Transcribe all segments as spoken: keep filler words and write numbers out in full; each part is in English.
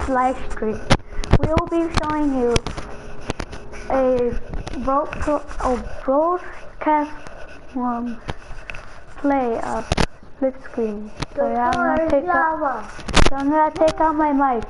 live stream. We will be showing you a broad- a broadcast um, play of split screen. So yeah, I'm gonna take out, so I'm gonna take out my mic.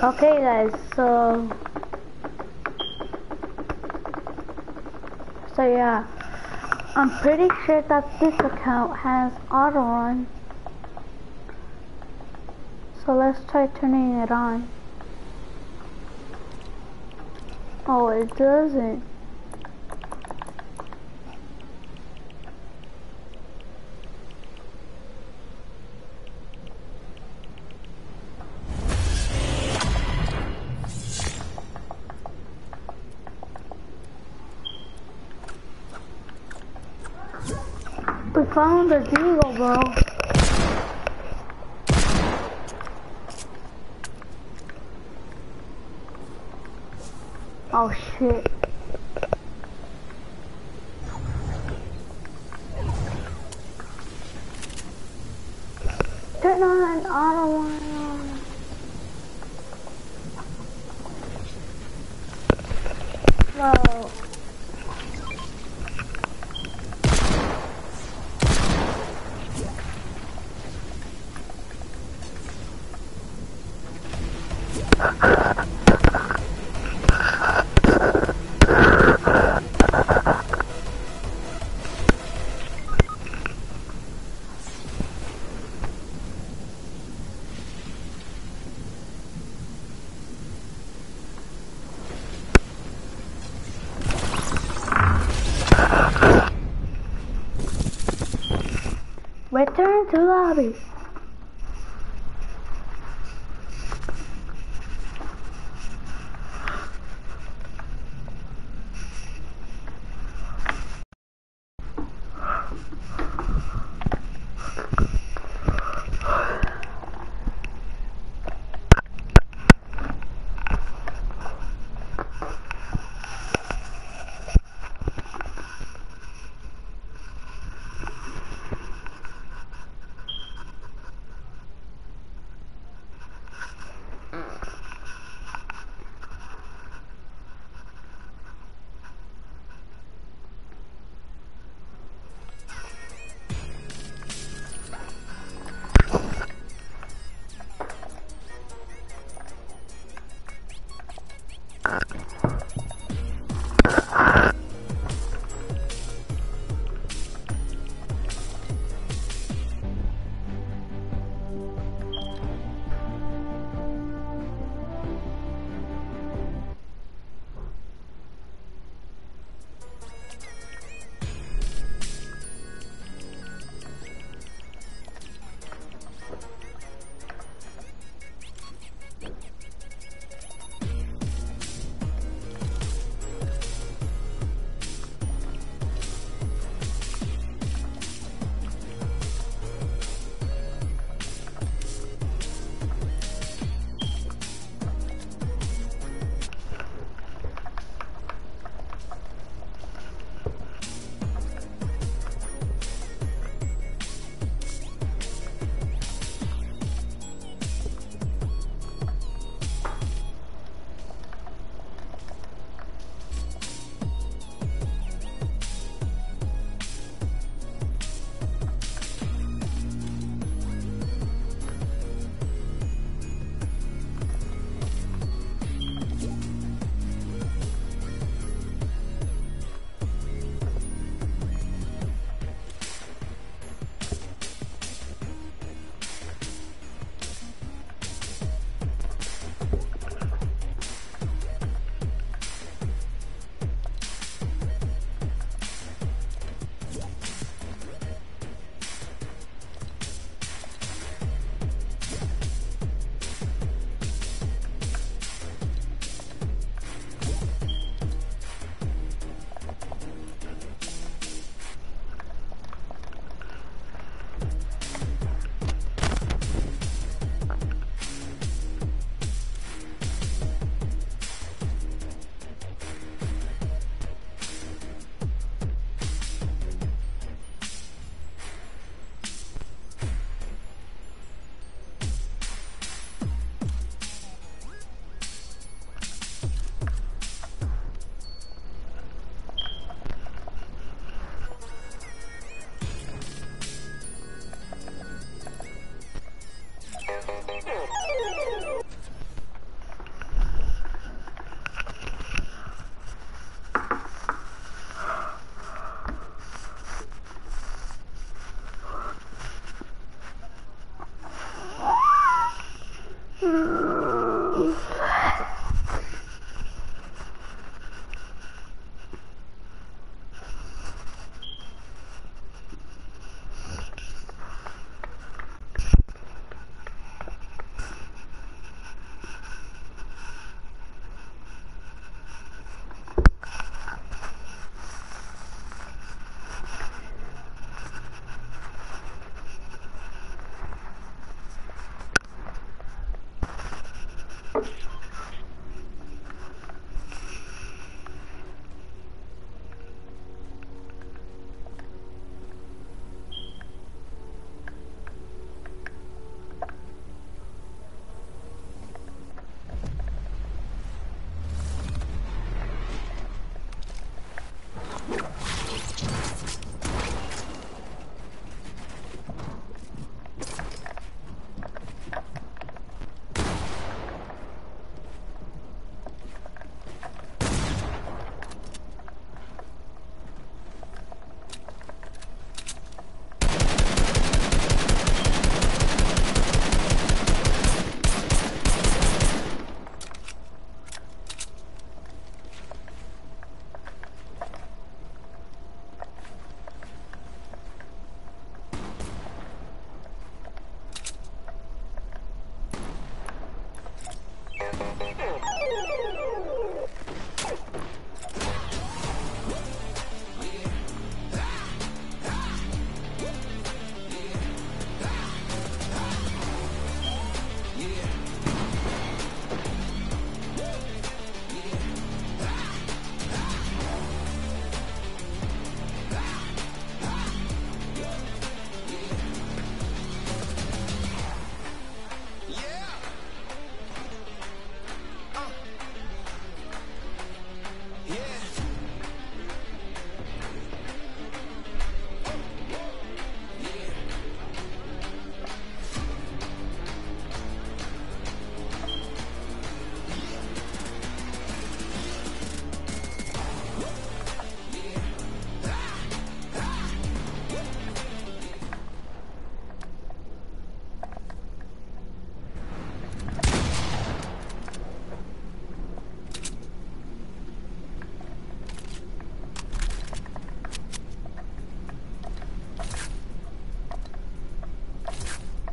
Okay guys, so so yeah, I'm pretty sure that this account has auto run. So let's try turning it on. Oh, it doesn't. We found the deagle, bro. Oh shit. Turn on auto one. Whoa. Return to lobby.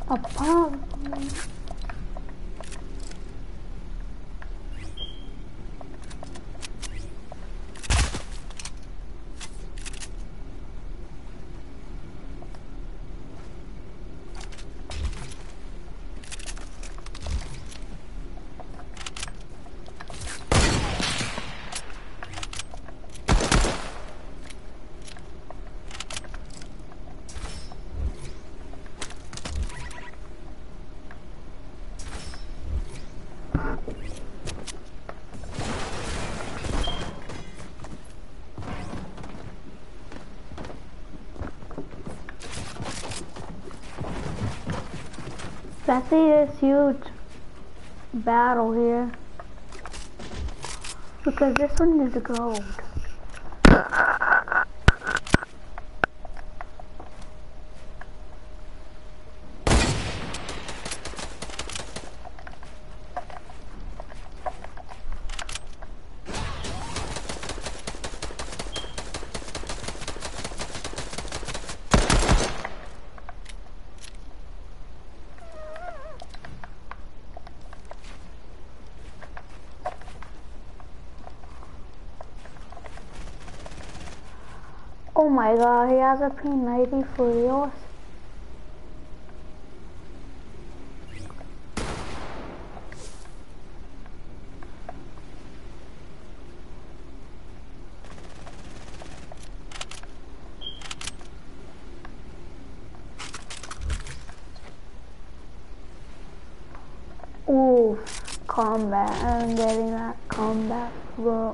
Apartment. I see this huge battle here because this one is gold. Oh my god, he has a P ninety for yours. Ooh, combat. I'm getting that combat, bro.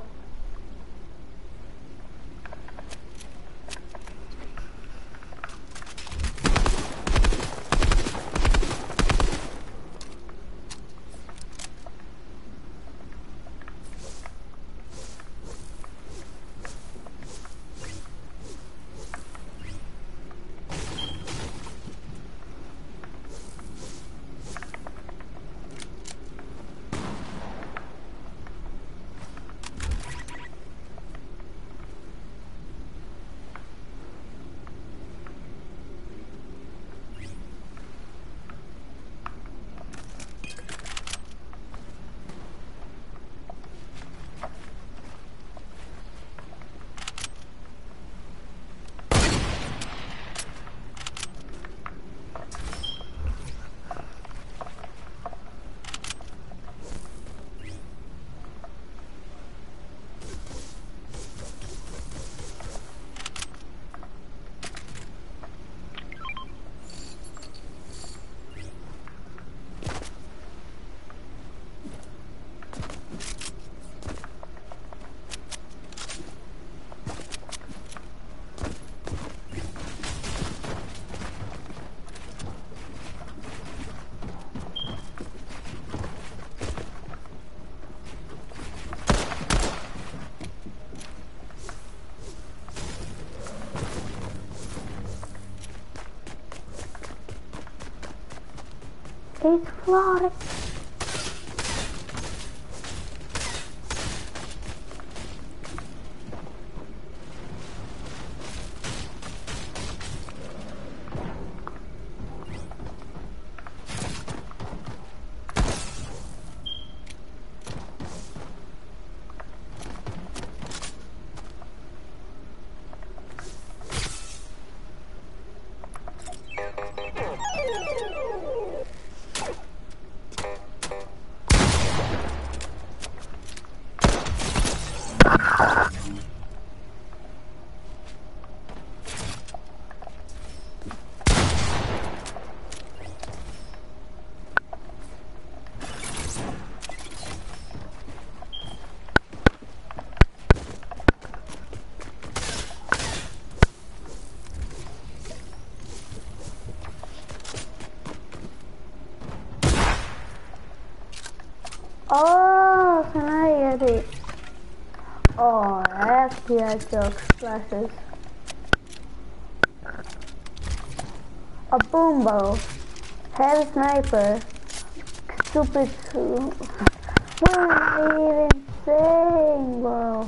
It's flooded. Oh, can I get it? Oh, F P S jokes flashes. A boombo, heavy sniper, stupid suit. What am I even saying, bro?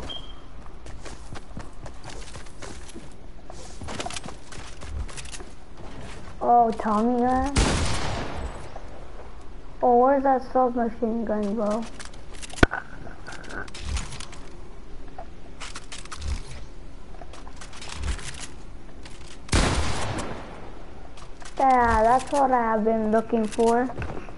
Oh, Tommy gun. Oh, where's that submachine gun, bro? Yeah, that's what I have been looking for.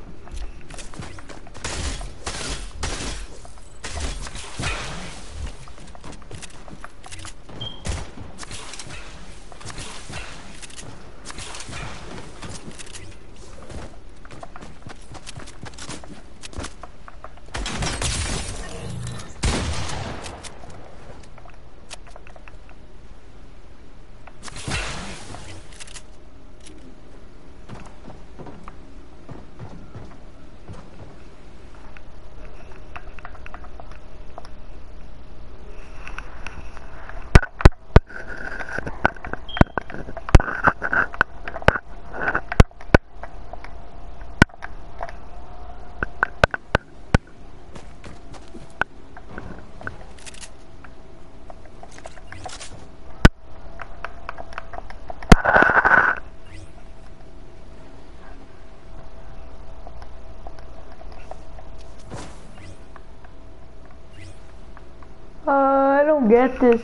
Uh, I don't get this.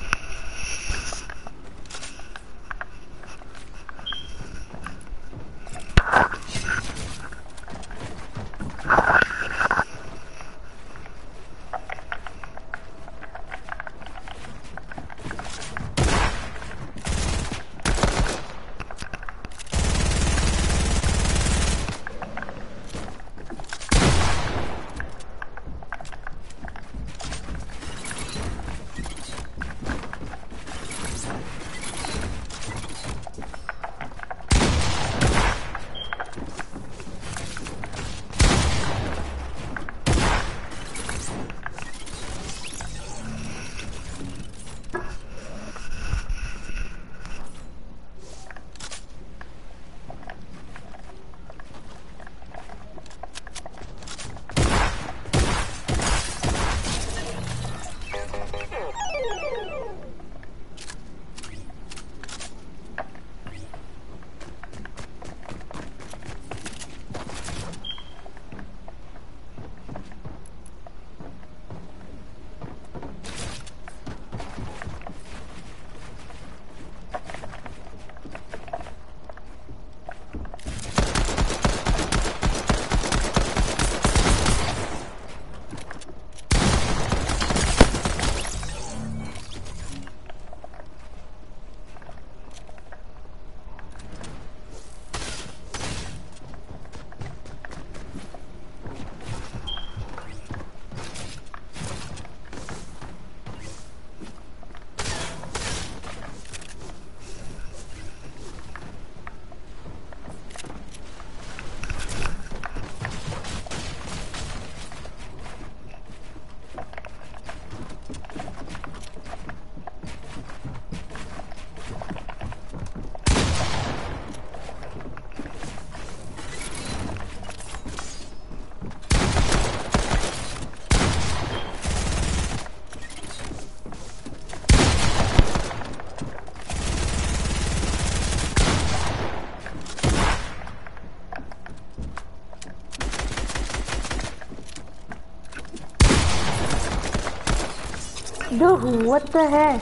Dude, what the heck?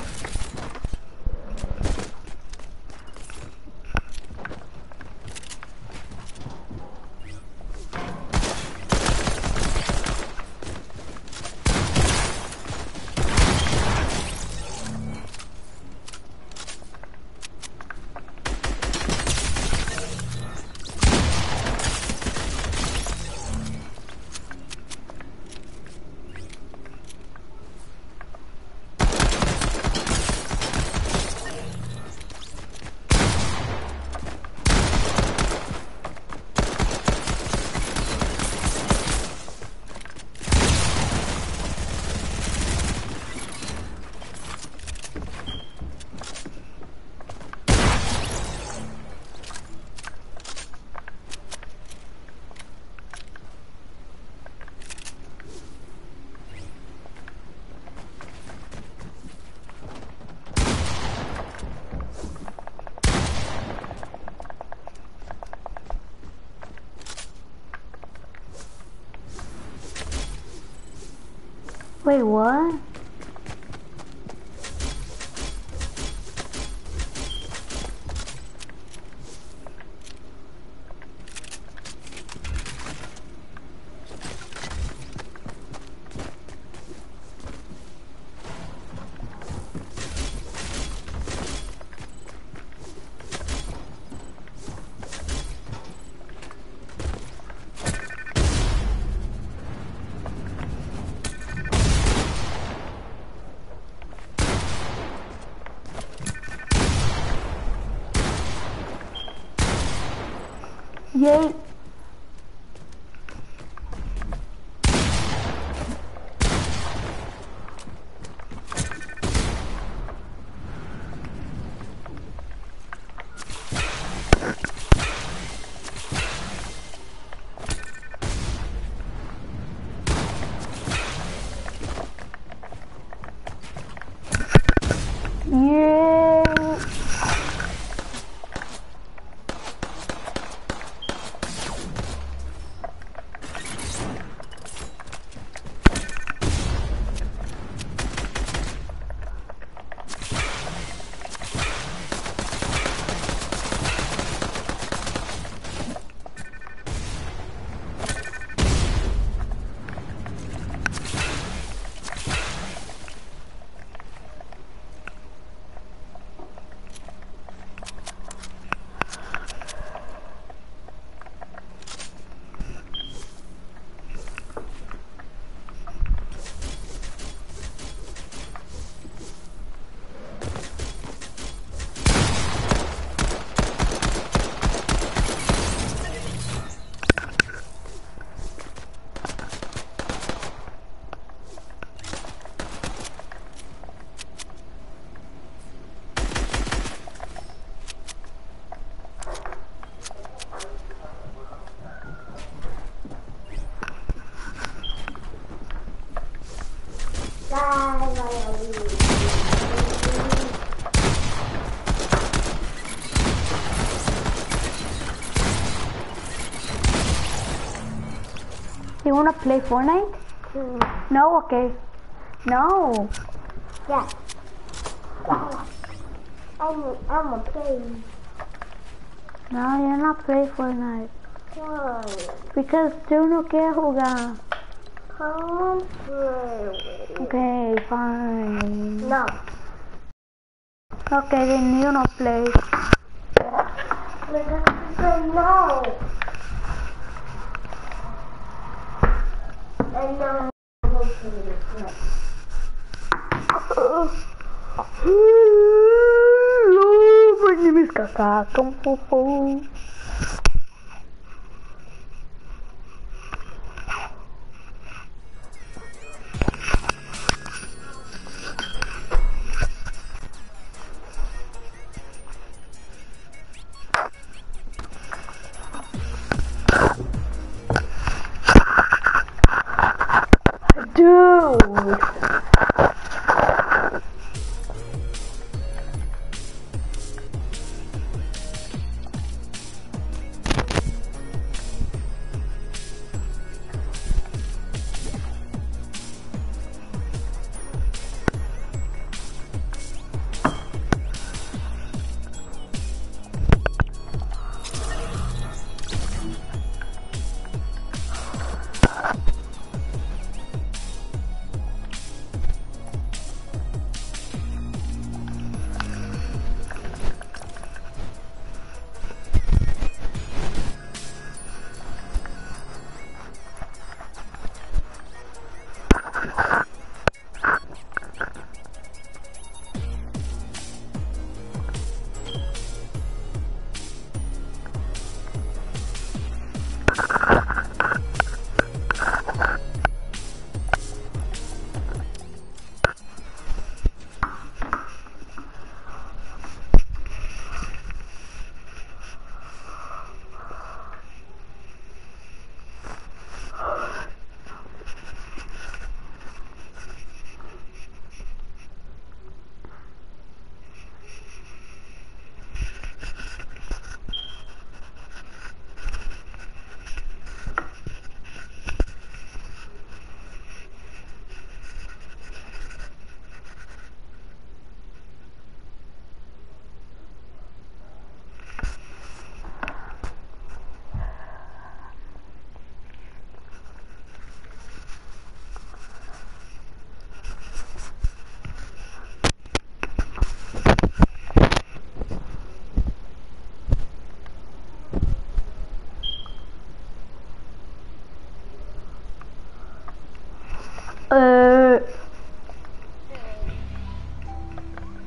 Wait, what? Yay! Yay! You wanna play Fortnite? Mm. No, okay. No. Yeah. I'm I'm a play. No, you're not playing Fortnite. Why? Because tú no quieres jugar. Come play. Okay, fine. No. Okay, then you not play. No. And now I'm going to play. Hello, my name is Kaka Kung Fu Fu. Dude.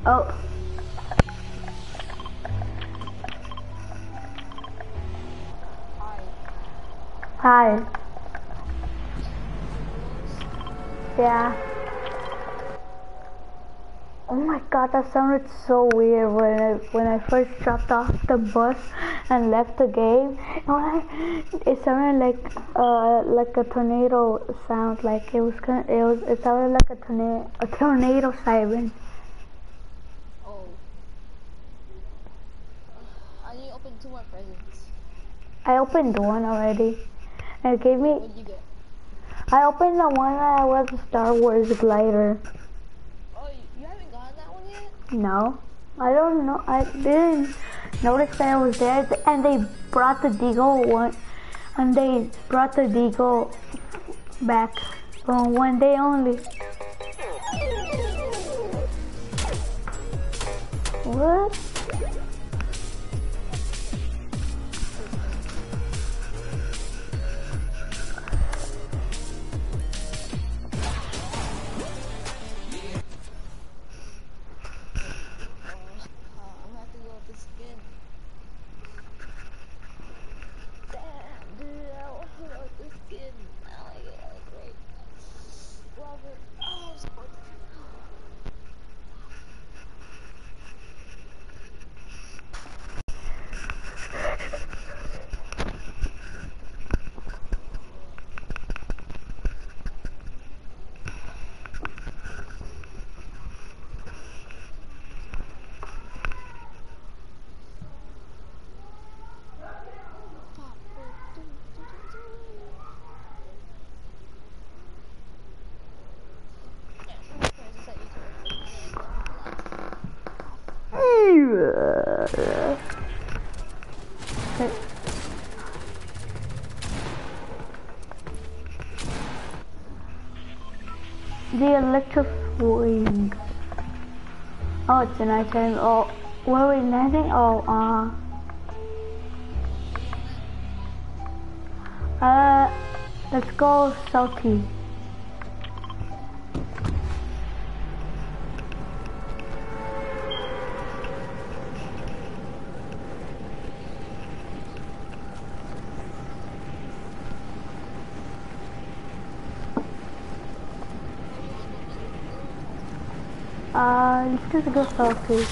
Oh. Hi. Yeah. Oh my god, that sounded so weird when I when I first dropped off the bus and left the game. It sounded like uh like a tornado sound, like it was kind it was it sounded like a tornado a tornado siren. Oh. Uh, I need to open two more presents. I opened one already. And it gave me. What did you get? I opened the one that was a Star Wars glider. Oh, you haven't gotten that one yet? No, I don't know. I didn't notice that it was there, and they brought the Deagle one, and they brought the Deagle back for one day only. What? The electric wing. Oh, it's an item. Oh, where are we landing? Oh, uh. Uh, let's go salty. Uh, let's just go salty.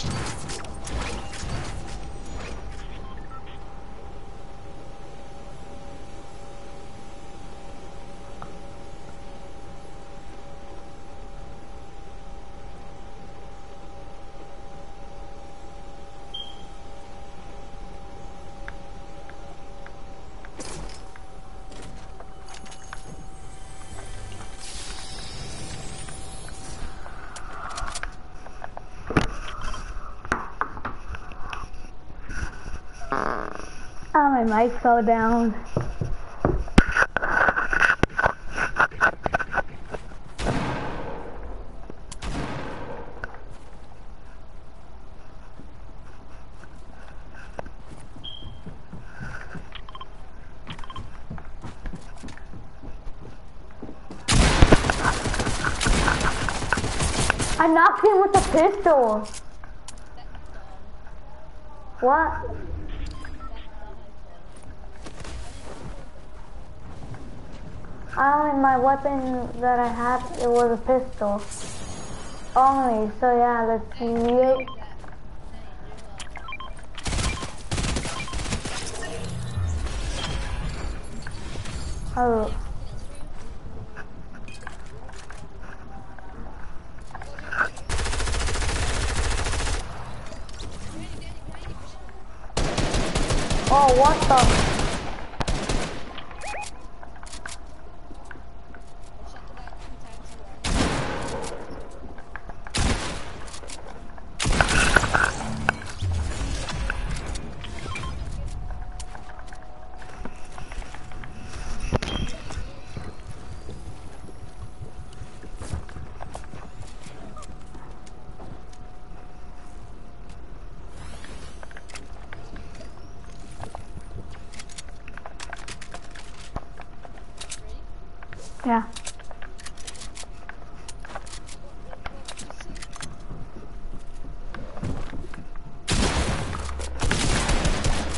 Oh, my mic fell down. I knocked him with a pistol. What? Only my weapon that I had, it was a pistol. Only, so yeah, let's see. Oh. Oh, what the? Yeah.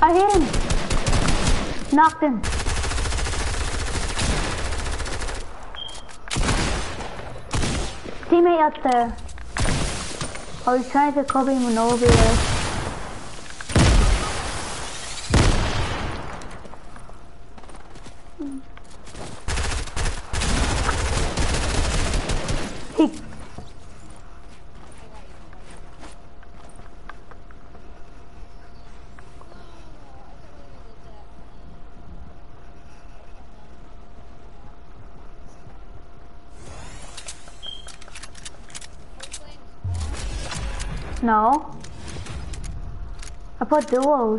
I hit him. Knocked him. Teammate up there. Oh, he's trying to cover him over there. He No. I put duos.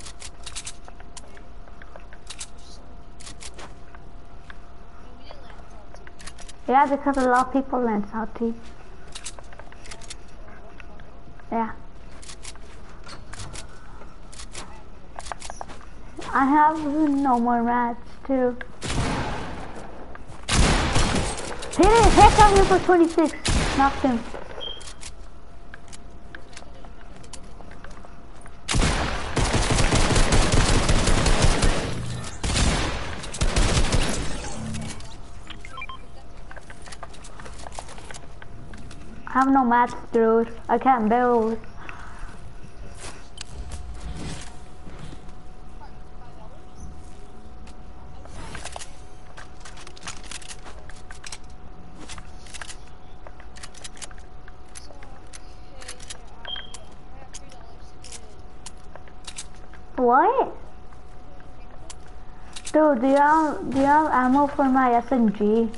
Yeah, because a lot of people land salty. Yeah. I have no more rats too. Hit it! Heck on him for twenty-six. Knocked him. I have no mats, dude. I can't build. What? Dude, do you have, do you have ammo for my S M G?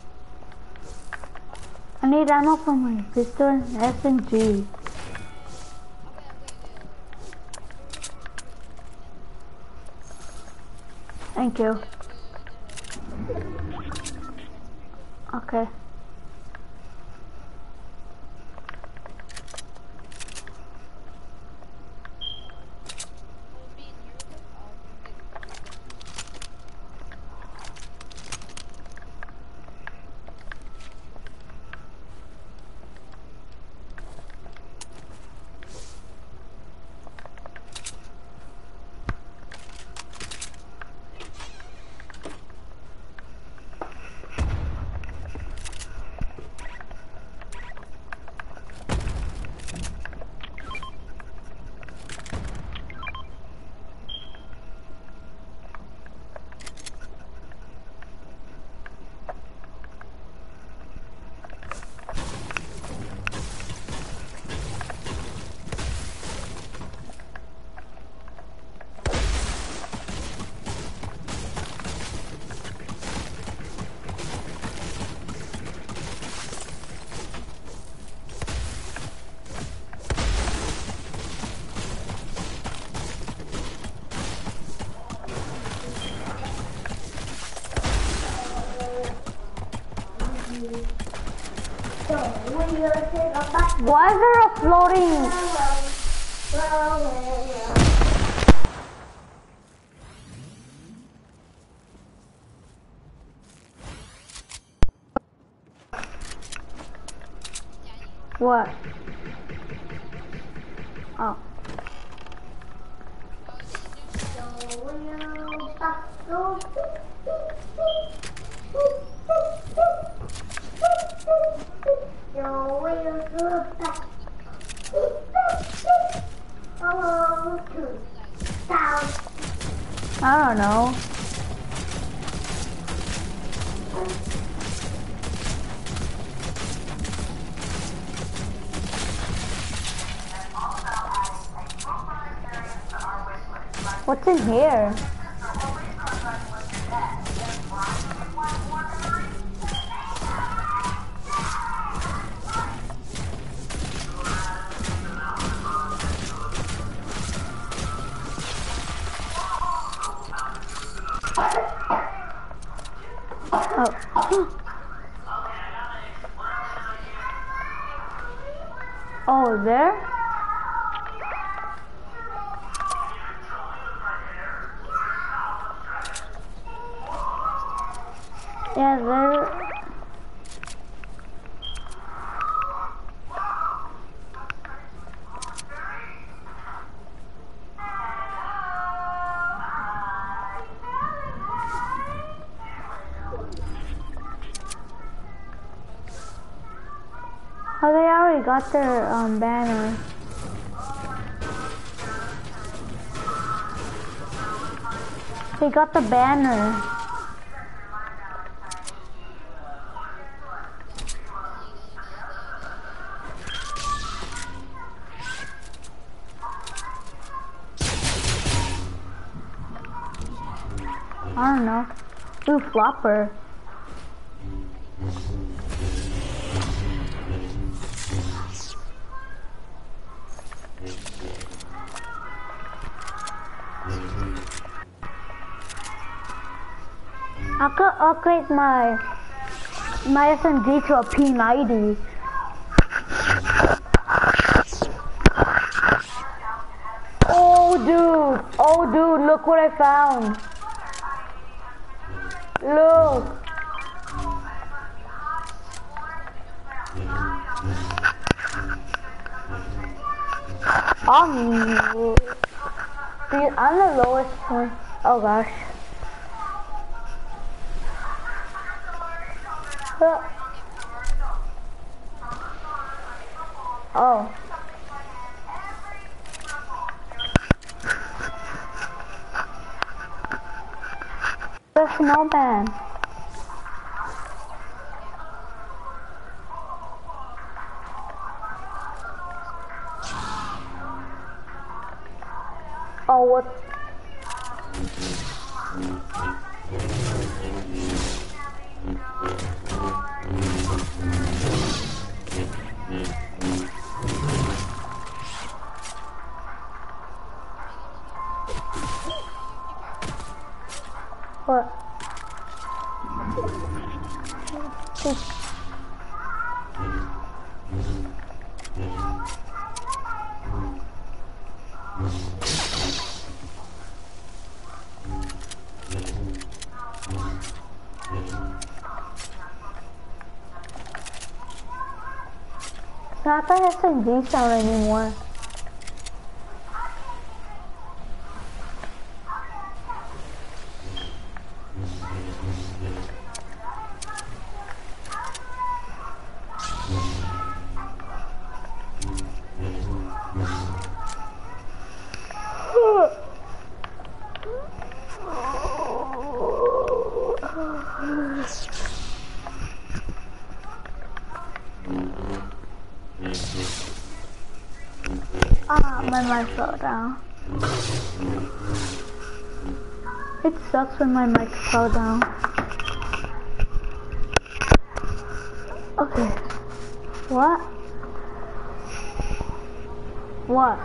I need ammo for my pistol and S M G. Thank you. Okay. Why is there a floating? What? Oh. I don't know. What's in here? Oh. Oh, there? Yeah, there. got their um, banner. They got the banner. I don't know. Ooh, flopper. I could upgrade my my S M G to a P ninety. Oh dude, oh dude, look what I found. Look. I'm, dude, I'm the lowest one. Oh gosh. Oh. The snowman. Oh, what? What? It's not the S M G sound anymore. Ah, my mic fell down. It sucks when my mic fell down. Okay. What? What?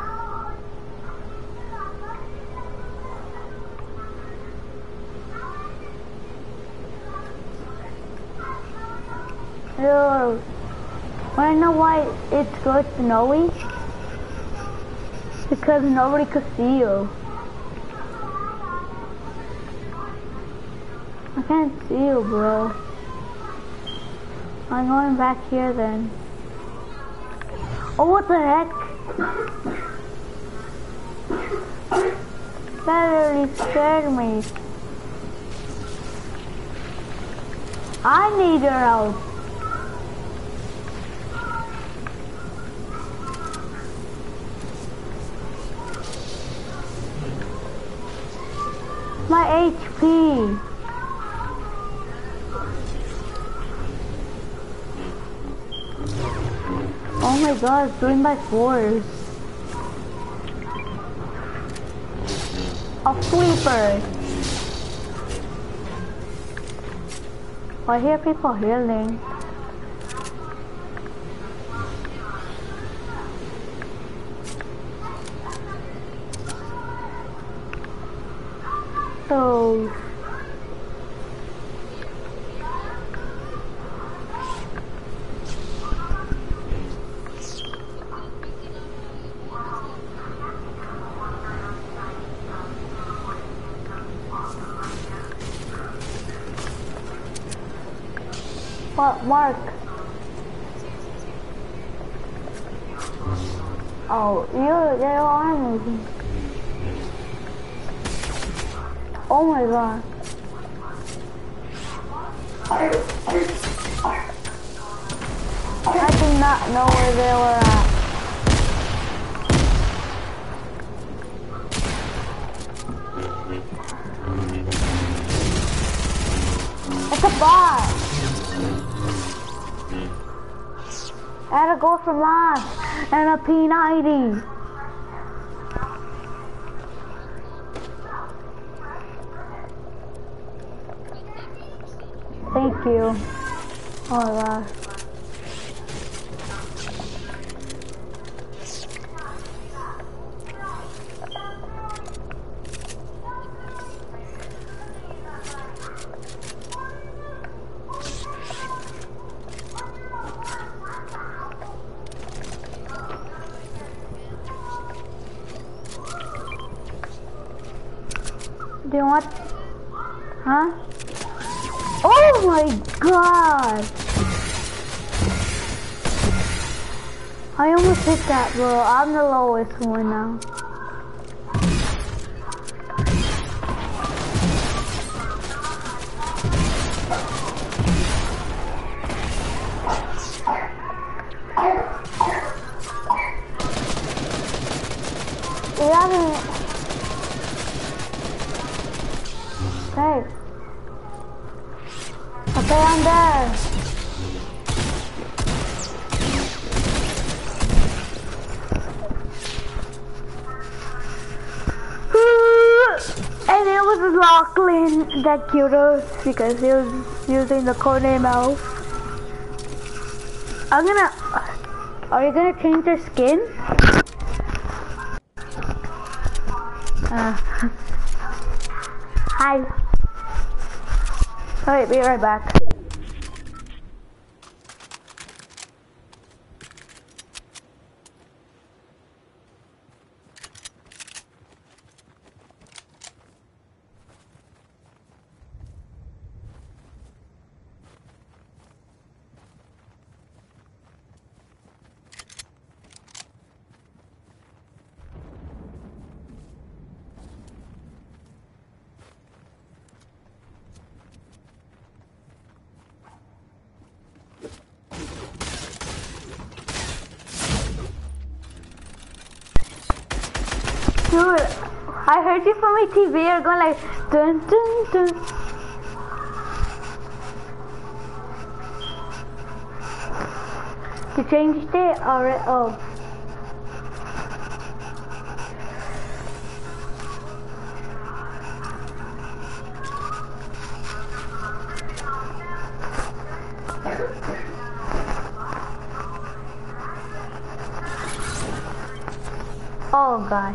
Dude, wanna know why it's so snowy? Because nobody could see you. I can't see you, bro. I'm going back here then. Oh, what the heck? That really scared me. I need your help. My H P. Oh my god, three by fours. A sweeper. I hear people healing. So what, Mark? Oh, you, they are moving. Oh my god. I do not know where they were at. It's a bot. I had to go from last and a P ninety. Thank you. Oh my gosh. Do you want? Huh? Oh my god! I almost hit that, bro. I'm the lowest one now. We haven't. Okay. Okay, I'm there. And it was Lachlan that killed us because he was using the codename Elf. I'm gonna. Are you gonna change your skin? Uh, hi. Alright, be right back. Dude, I heard you from my T V. You're going like dun dun dun. You changed it already? Oh. Oh gosh.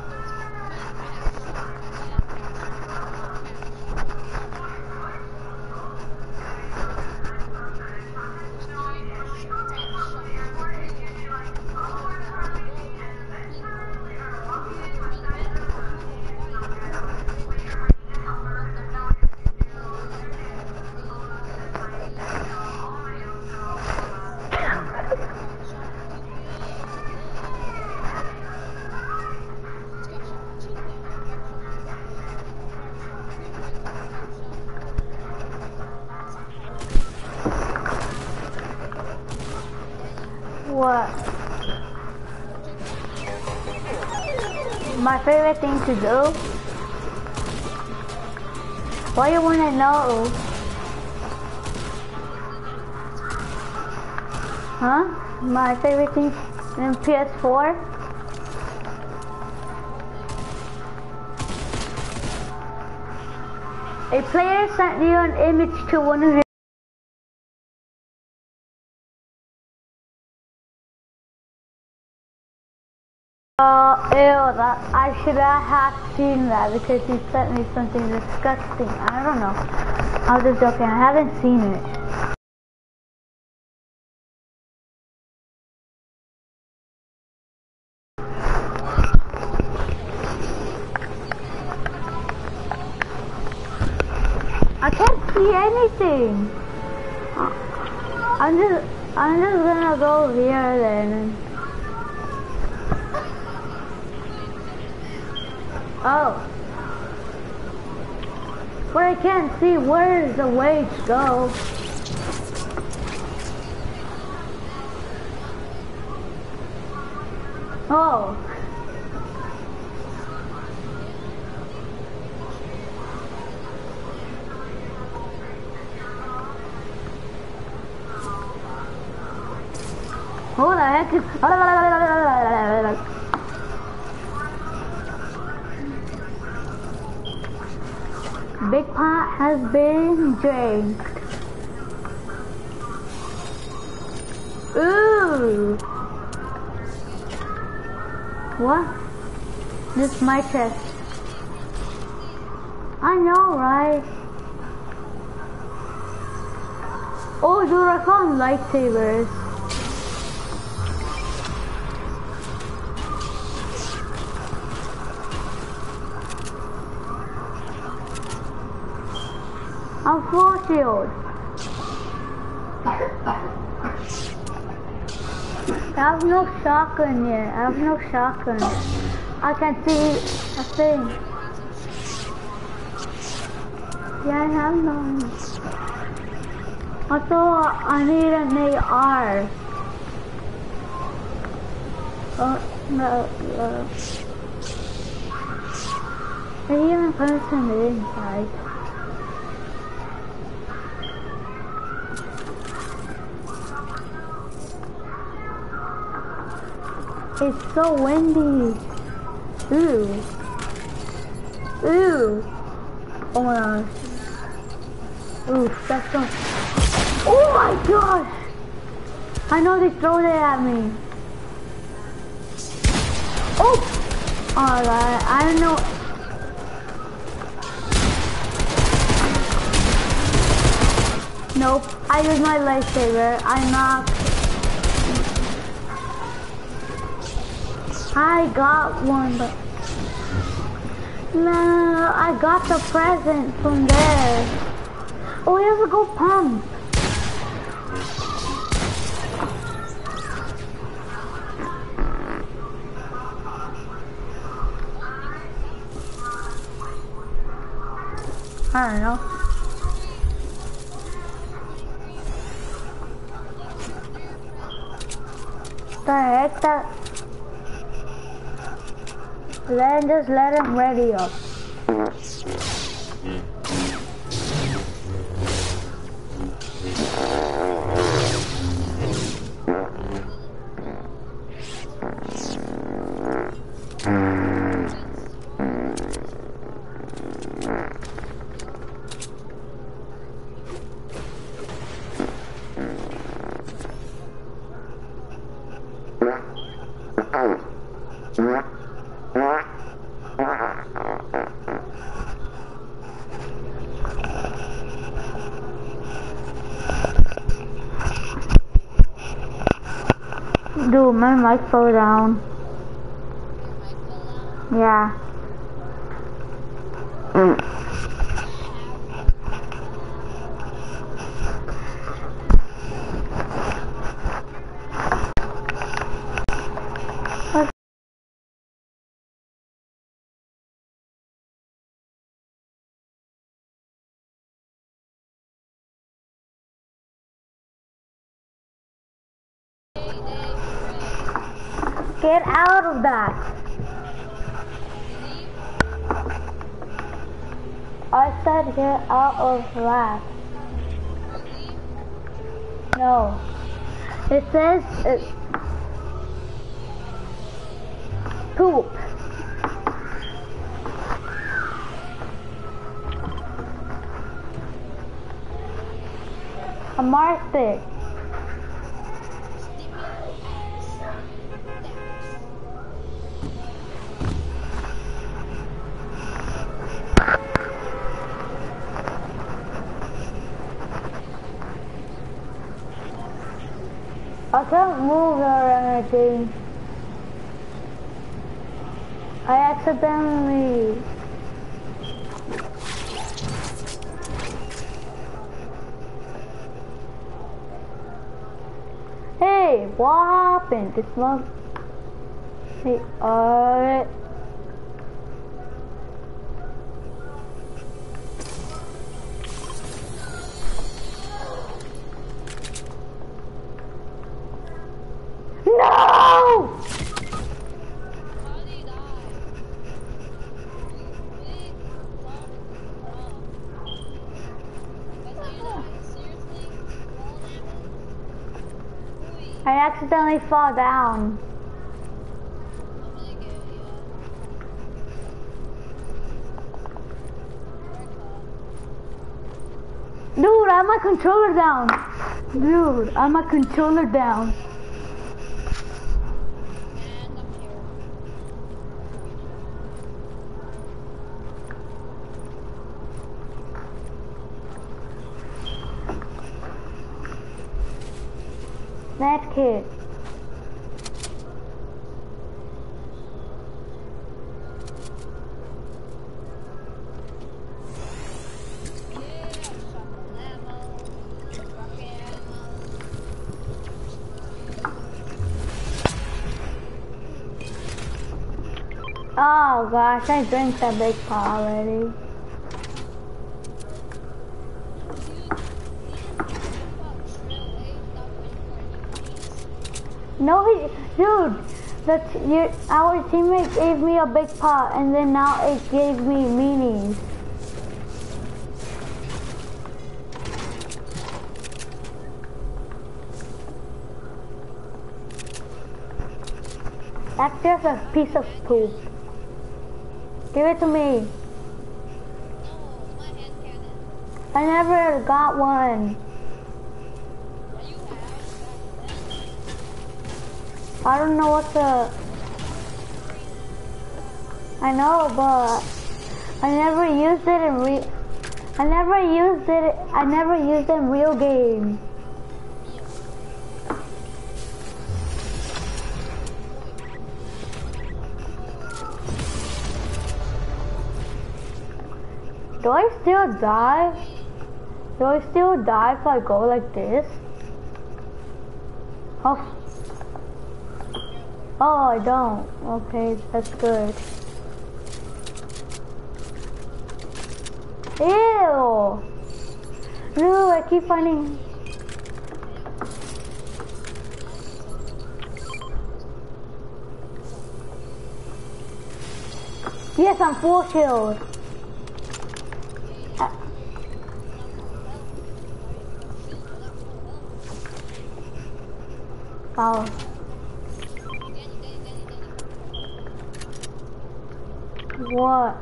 What? My favorite thing to do? Why you wanna know? Huh? My favorite thing in P S four? A player sent you an image to one of his Uh, ew, that, I should have seen that because he sent me something disgusting. I don't know. I was just joking. I haven't seen it. I can't see anything. I'm just, I'm just gonna go here then. Oh. But I can't see where the way to go. Oh. Who the heck is... Big pot has been drained. Ooh. What? This is my chest. I know, right? Oh, dude, I found lightsabers. I'm full shield. I have no shotgun yet. I have no shotgun. I can see a thing. Yeah, I have none. I thought I need an A R. Oh, no, no. There's even a person inside. It's so windy. Ooh. Ooh. Oh my gosh. Ooh, that's so... Oh my gosh! I know they throw it at me. Oh! Alright, I don't know. Nope, I used my lightsaber. I knocked. I got one, but no, I got the present from there. Oh, we have to go pump. I don't know. The heck that? Let just let him ready up. Dude, my mic fell down. Yeah. Mm. Get out of that. I said get out of that. No. It says it. Poop. I marked it. I can't move or anything. I accidentally... Hey, what happened? It's not... Hey, alright. No! I accidentally fall down. I'm gonna get you. Dude, I have my controller down. Dude, I have my controller down. And I'm here. That kid. Yeah, shotgun ammo, rocket ammo. Oh gosh, I drank that big pot already. No, he, dude, the t your, our teammate gave me a big pot, and then now it gave me minis. That's just a piece of poop. Give it to me. No, my hand cannon. I never got one. Yeah, you have. I don't know what to. I know, but I never used it in re. I never used it. I never used it in real game. Do I still die? Do I still die if I go like this? Oh. Oh, I don't. Okay, that's good. Ew! No, I keep finding. Yes, I'm full shield. Uh, oh. What?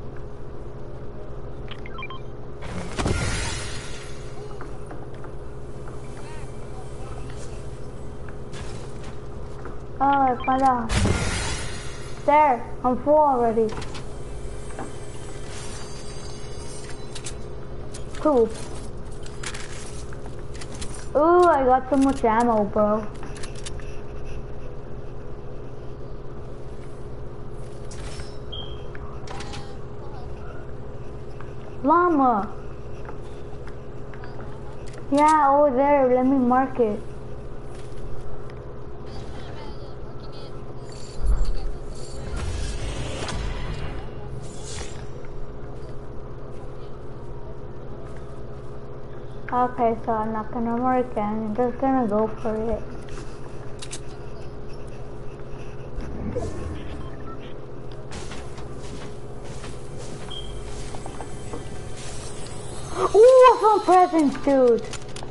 Oh, I found out. There, I'm full already. Cool. Ooh, I got so much ammo, bro. Llama. Yeah, over there. Let me mark it. Okay, so I'm not gonna mark it. I'm just gonna go for it. Ooh, I found presents, dude.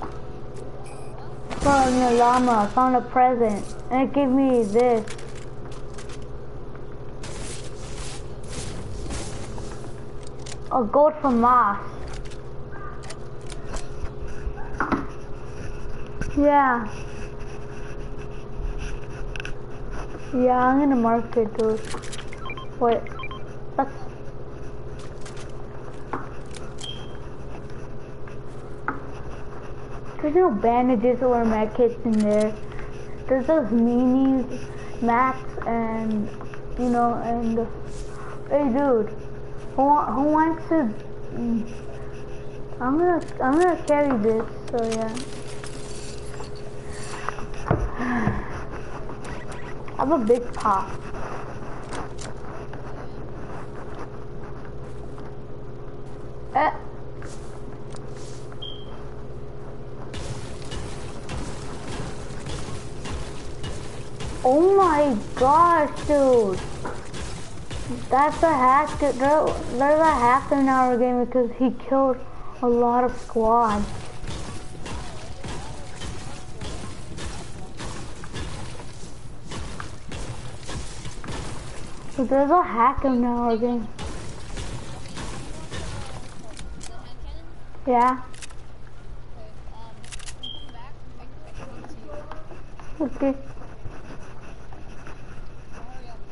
From the llama, I found a present, and it gave me this. A gold from Moss. Yeah. Yeah, I'm gonna mark it, dude. Wait. Let's. There's no bandages or medkits in there. There's those minis, max, and you know, and hey, dude, who wa who wants to? I'm gonna I'm gonna carry this. So yeah. I have a big pot. Eh. Oh my gosh, dude. That's a hack. There, there's a hack in our game because he killed a lot of squads. So there's a hacker now again. The hand cannon? Yeah. Okay, um, when you come back, I, I can give it to you. Okay. So hurry up.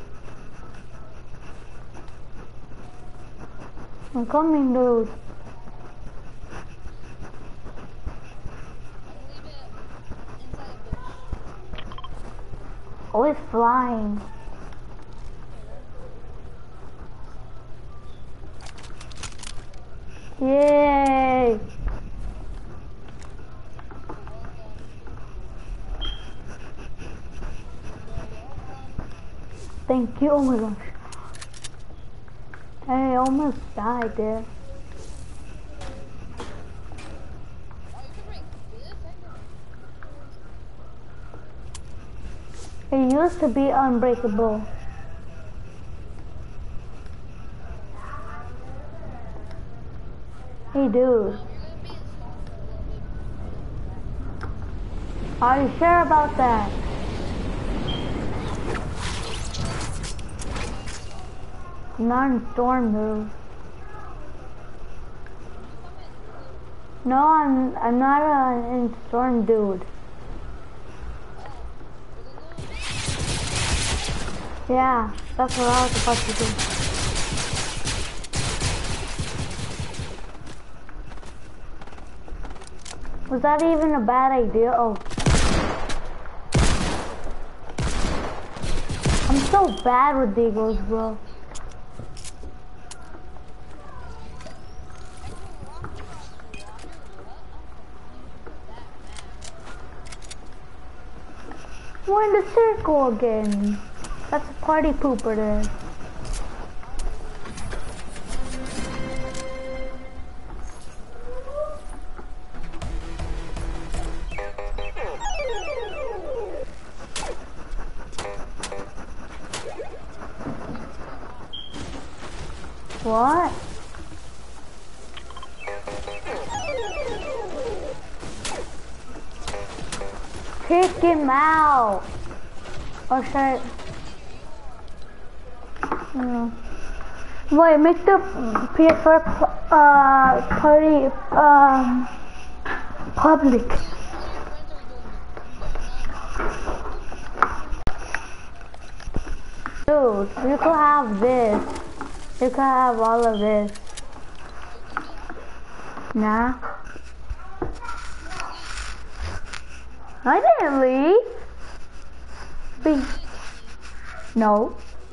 I'm coming, dude. I'm gonna leave it inside a bush. Oh, it's flying. Yay! Thank you. Oh my gosh. I almost died there. Oh, you can break this? I It used to be unbreakable. Hey dude, You're gonna be in stock for a little bit before you come back. are you sure about that? Not in storm move. No, I'm I'm not a in storm dude. Yeah, that's what I was supposed to do. Was that even a bad idea? Oh. I'm so bad with Deagles, bro. We're in the circle again. That's a party pooper there. What? Kick him out. Or should I? No. Wait, make the P S four uh, party um, public. Dude, you could have this. You could have all of this. Nah. I didn't leave. Be no.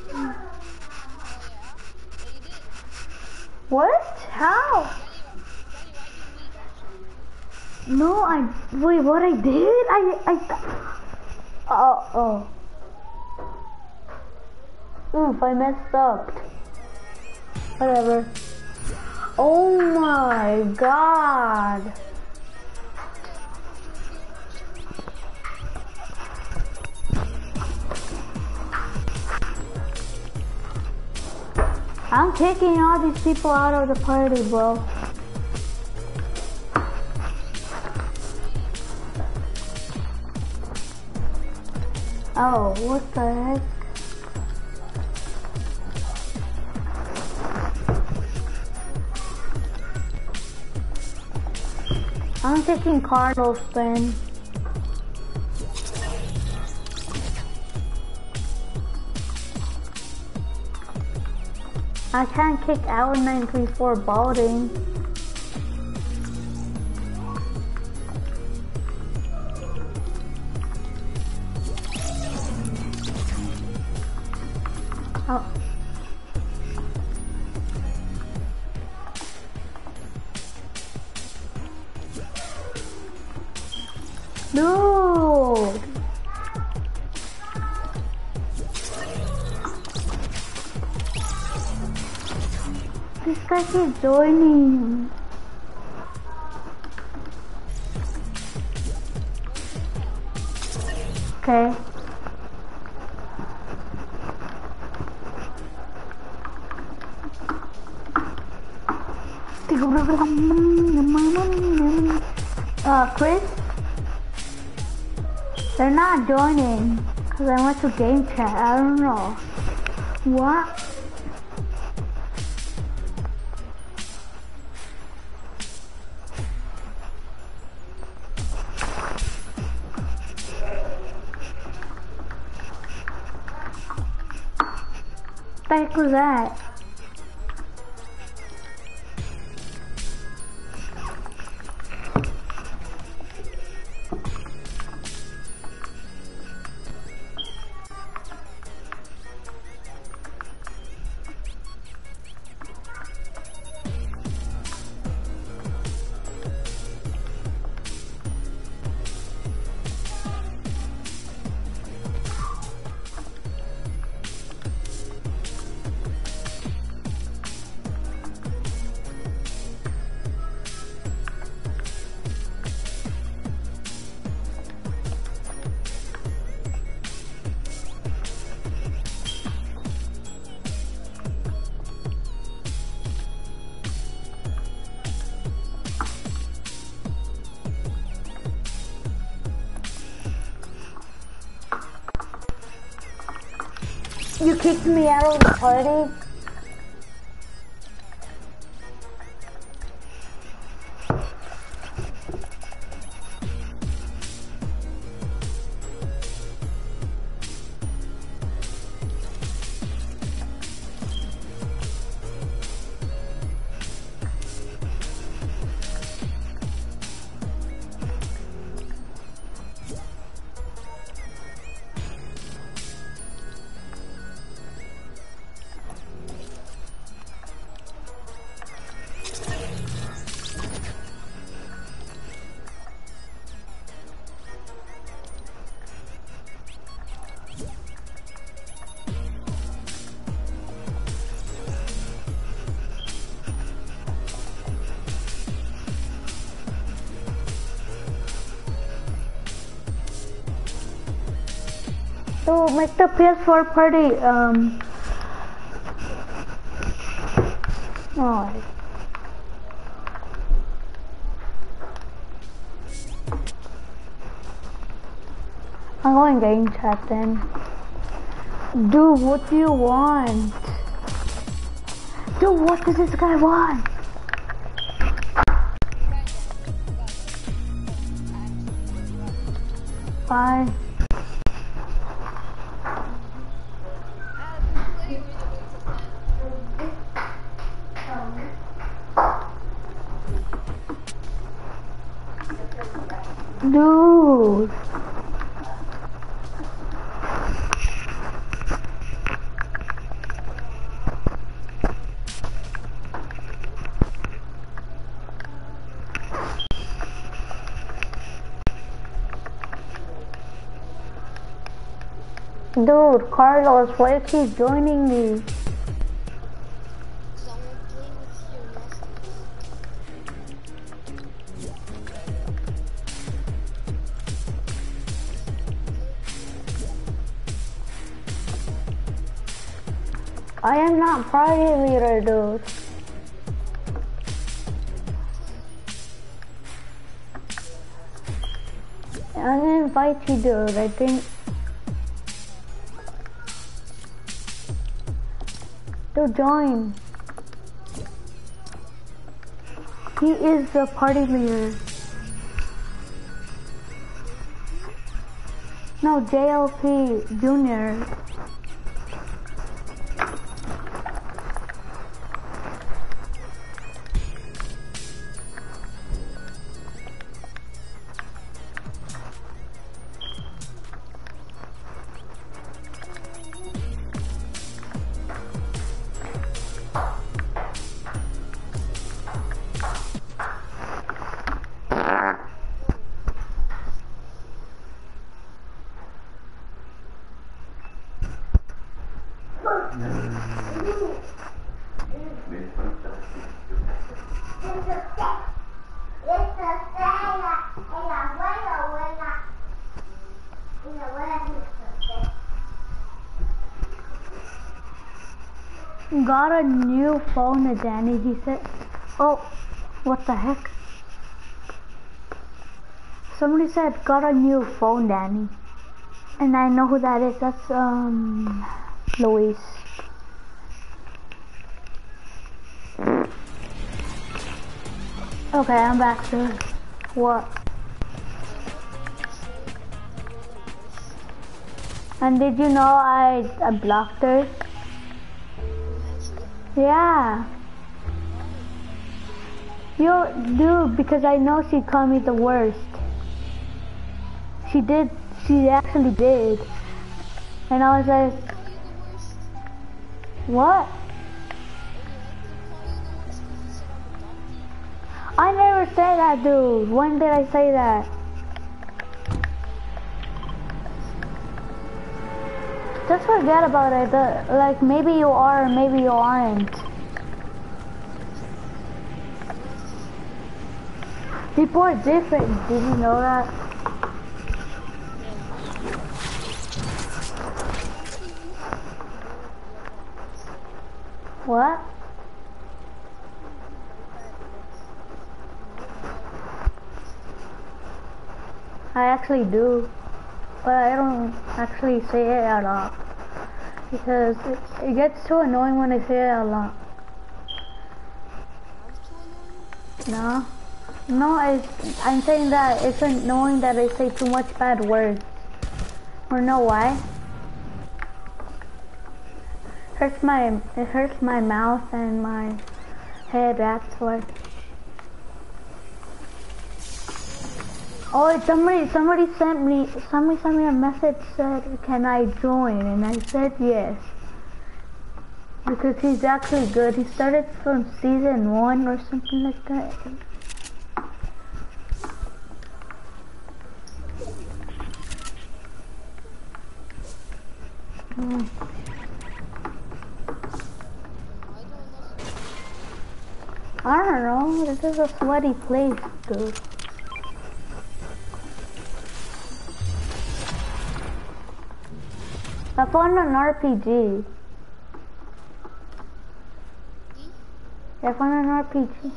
What? How? No, I wait. What I did? I I. Oh oh. Oof! I messed up. Whatever. Oh my god. I'm kicking all these people out of the party, bro. Oh, what the heck? I'm taking Cardinal spin. I can't kick out nine three four balding. Oh. Dude! This guy keeps joining. Okay. Uh, Chris? They're not joining because I went to game chat. I don't know. What? The heck was that? You kicked me out of the party? So make the P S four party. Um. Alright. I'm going game chat then. Dude, what do you want? Dude, what does this guy want? Bye. Dude. Dude, Carlos, why do you keep joining me? I am not party leader, dude. I'm gonna invite you, dude. I think. Dude, join. He is the party leader. No, J L P Junior Got a new phone, Danny. He said, oh, what the heck? Somebody said, got a new phone, Danny. And I know who that is. That's, um, Luis. Okay, I'm back to what? And did you know I, I blocked her? Yeah. You dude, because I know she called me the worst. She did, she actually did. And I was like, what? I never said that, dude. When did I say that? Just forget about it. The, like, maybe you are, maybe you aren't. People are different. Did you know that? What? I actually do, but I don't actually say it a lot because it, it gets too annoying when I say it a lot. No, no, it's, I'm saying that it's annoying that I say too much bad words. Or know why? Hurts my, it hurts my mouth and my head. That's why. Oh, somebody, somebody sent me, somebody sent me a message said, can I join? And I said yes. Because he's actually good. He started from season one or something like that. Mm. I don't know, this is a sweaty place, dude. I found an R P G. I found an R P G.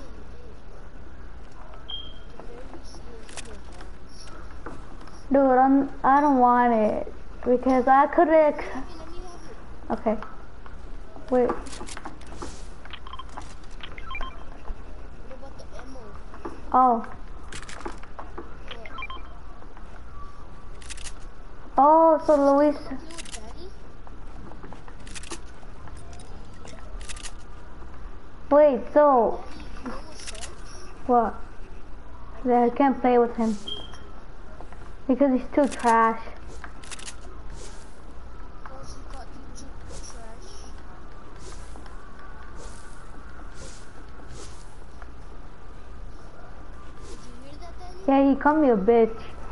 Dude, I'm, I don't want it. Because I could've... Okay. Wait. Oh. Oh, so Luis... Wait, so... What? Yeah, I can't play with him. Because he's too trash. Yeah, he called me a bitch.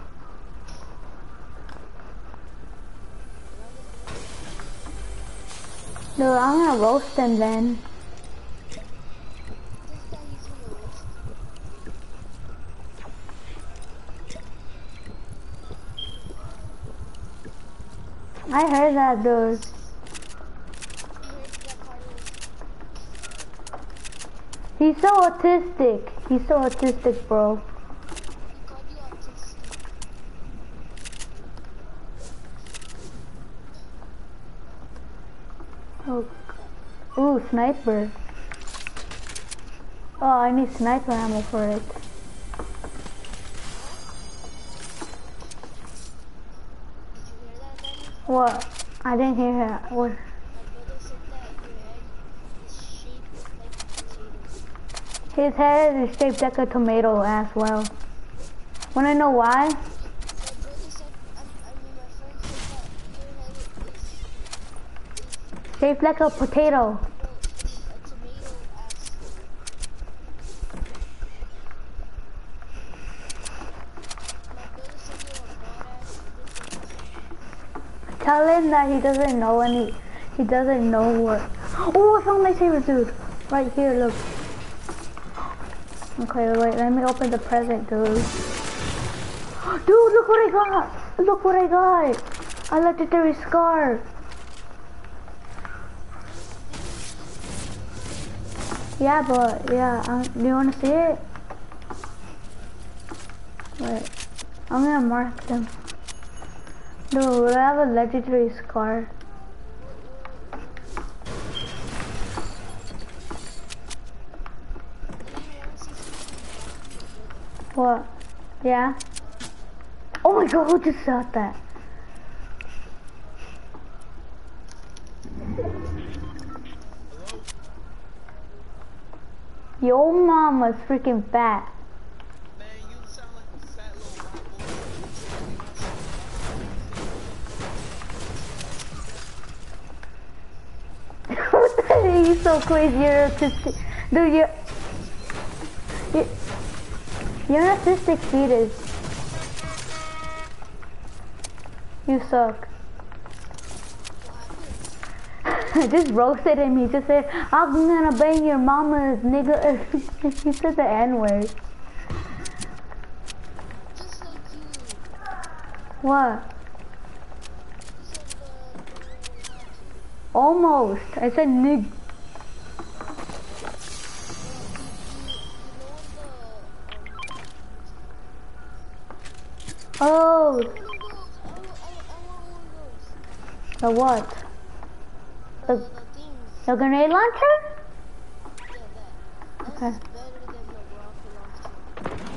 Dude, I'm gonna roast him then. I heard that, dude. He's so autistic. He's so autistic, bro. Oh, ooh, sniper. Oh, I need sniper ammo for it. What? I didn't hear that. What? His head is shaped like a tomato as well. Wanna know why? Shaped like a potato. Tell him that he doesn't know any, he doesn't know what. Oh, I found my favorite dude. Right here, look. Okay, wait, let me open the present, dude. Dude, look what I got. Look what I got. A legendary scar. Yeah, but, yeah, um, do you want to see it? Wait, I'm gonna mark them. Dude, I have a legendary scar. What? Yeah? Oh my god, who just shot that? Your mama's freaking fat. Man, you sound like a fat little white boy. You're so crazy, you're autistic. Dude, you're... you're You're an autistic fetus. You suck. Just roasted him. He just said, I'm gonna bang your mama's nigga. He said the N-word. Just like you. What? You said the... Almost. I said nig. Oh. The what? The, the grenade launcher? Yeah, that. Okay. That's better than the rocket launcher.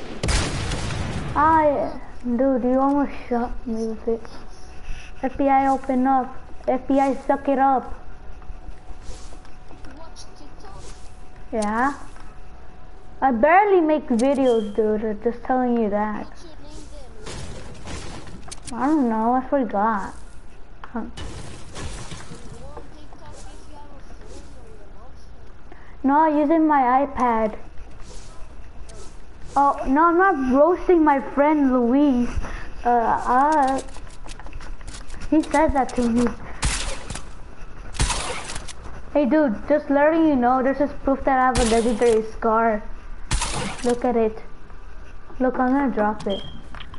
Ah, dude, you almost shot me with it. F B I, open up. F B I, suck it up. You watch TikTok? Yeah? I barely make videos, dude. I'm just telling you that. What's your name then? I don't know. I forgot. Huh. You go on TikTok if you have a phone or your mom's phone. No, I'm using my iPad. Oh, no, I'm not roasting my friend Luis. Uh, uh, he said that to me. Hey dude, just letting you know, this is proof that I have a legendary scar. Look at it. Look, I'm gonna drop it.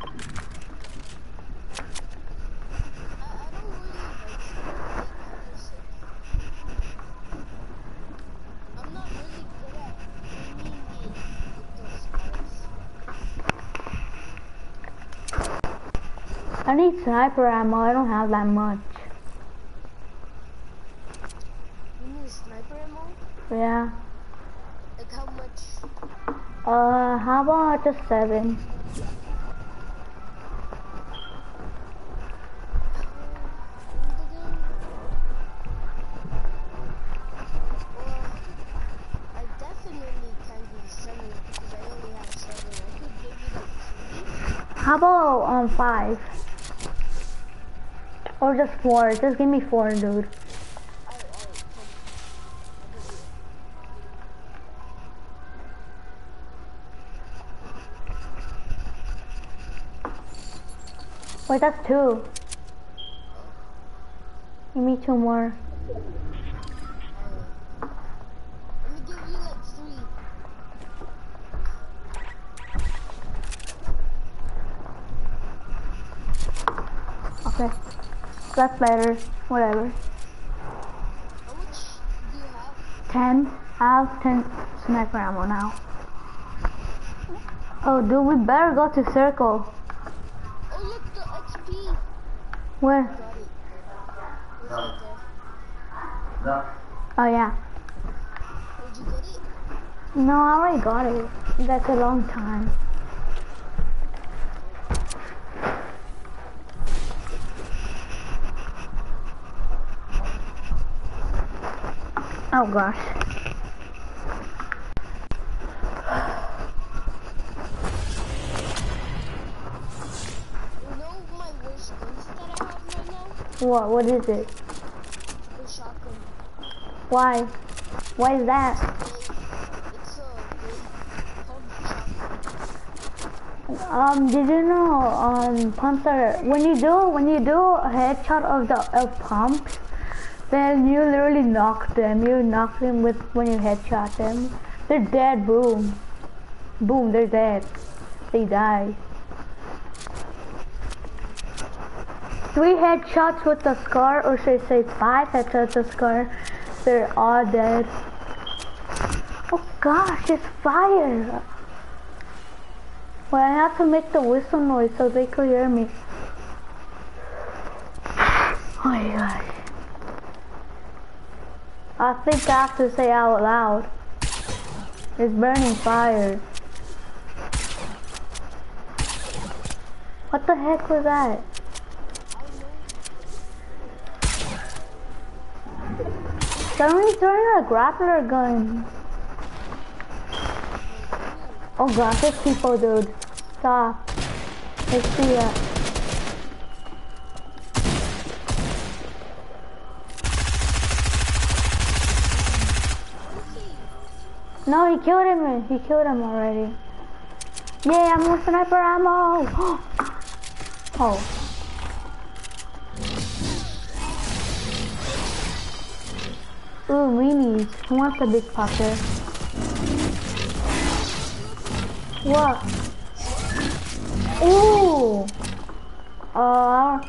I'm not really good at aiming it with those spells. I need sniper ammo, I don't have that much. You need sniper ammo? Yeah. Like how much? Uh, how about just seven? I definitely can do seven because I only have seven. I could give you like three. How about um five? Or just four? Just give me four, dude. Alright, alright, come. Wait, that's two. Give me two more. Let me give you like three. Okay. That's better. Whatever. How much do you have? Ten. I have ten sniper ammo now. Oh, dude, we better go to circle. Oh, look, the X P. Where? Got it. It's right there. Oh, yeah. Did you get it? No, I already got it. That's a long time. Oh gosh. You know my worst guns that I have right now? What? What is it? The shotgun. Why? Why is that? It's a great pump shotgun. Um, did you know, um, pumps are, when you do, when you do a headshot of the, of pumps, then you literally knock them. You knock them with, when you headshot them. They're dead, boom. Boom, they're dead. They die. Three headshots with the scar, or should I say five headshots with the scar, they're all dead. Oh gosh, it's fire! Well, I have to make the whistle noise so they could hear me. Oh my gosh. I think I have to say out loud. It's burning fire. What the heck was that? Somebody's throwing a grappler gun. Oh gosh, there's people, dude. Stop. Let's see it. No, he killed him. He killed him already. Yeah, I'm with sniper ammo. Oh. Ooh, weenies. Who wants a big pocket? What? Ooh. Uh.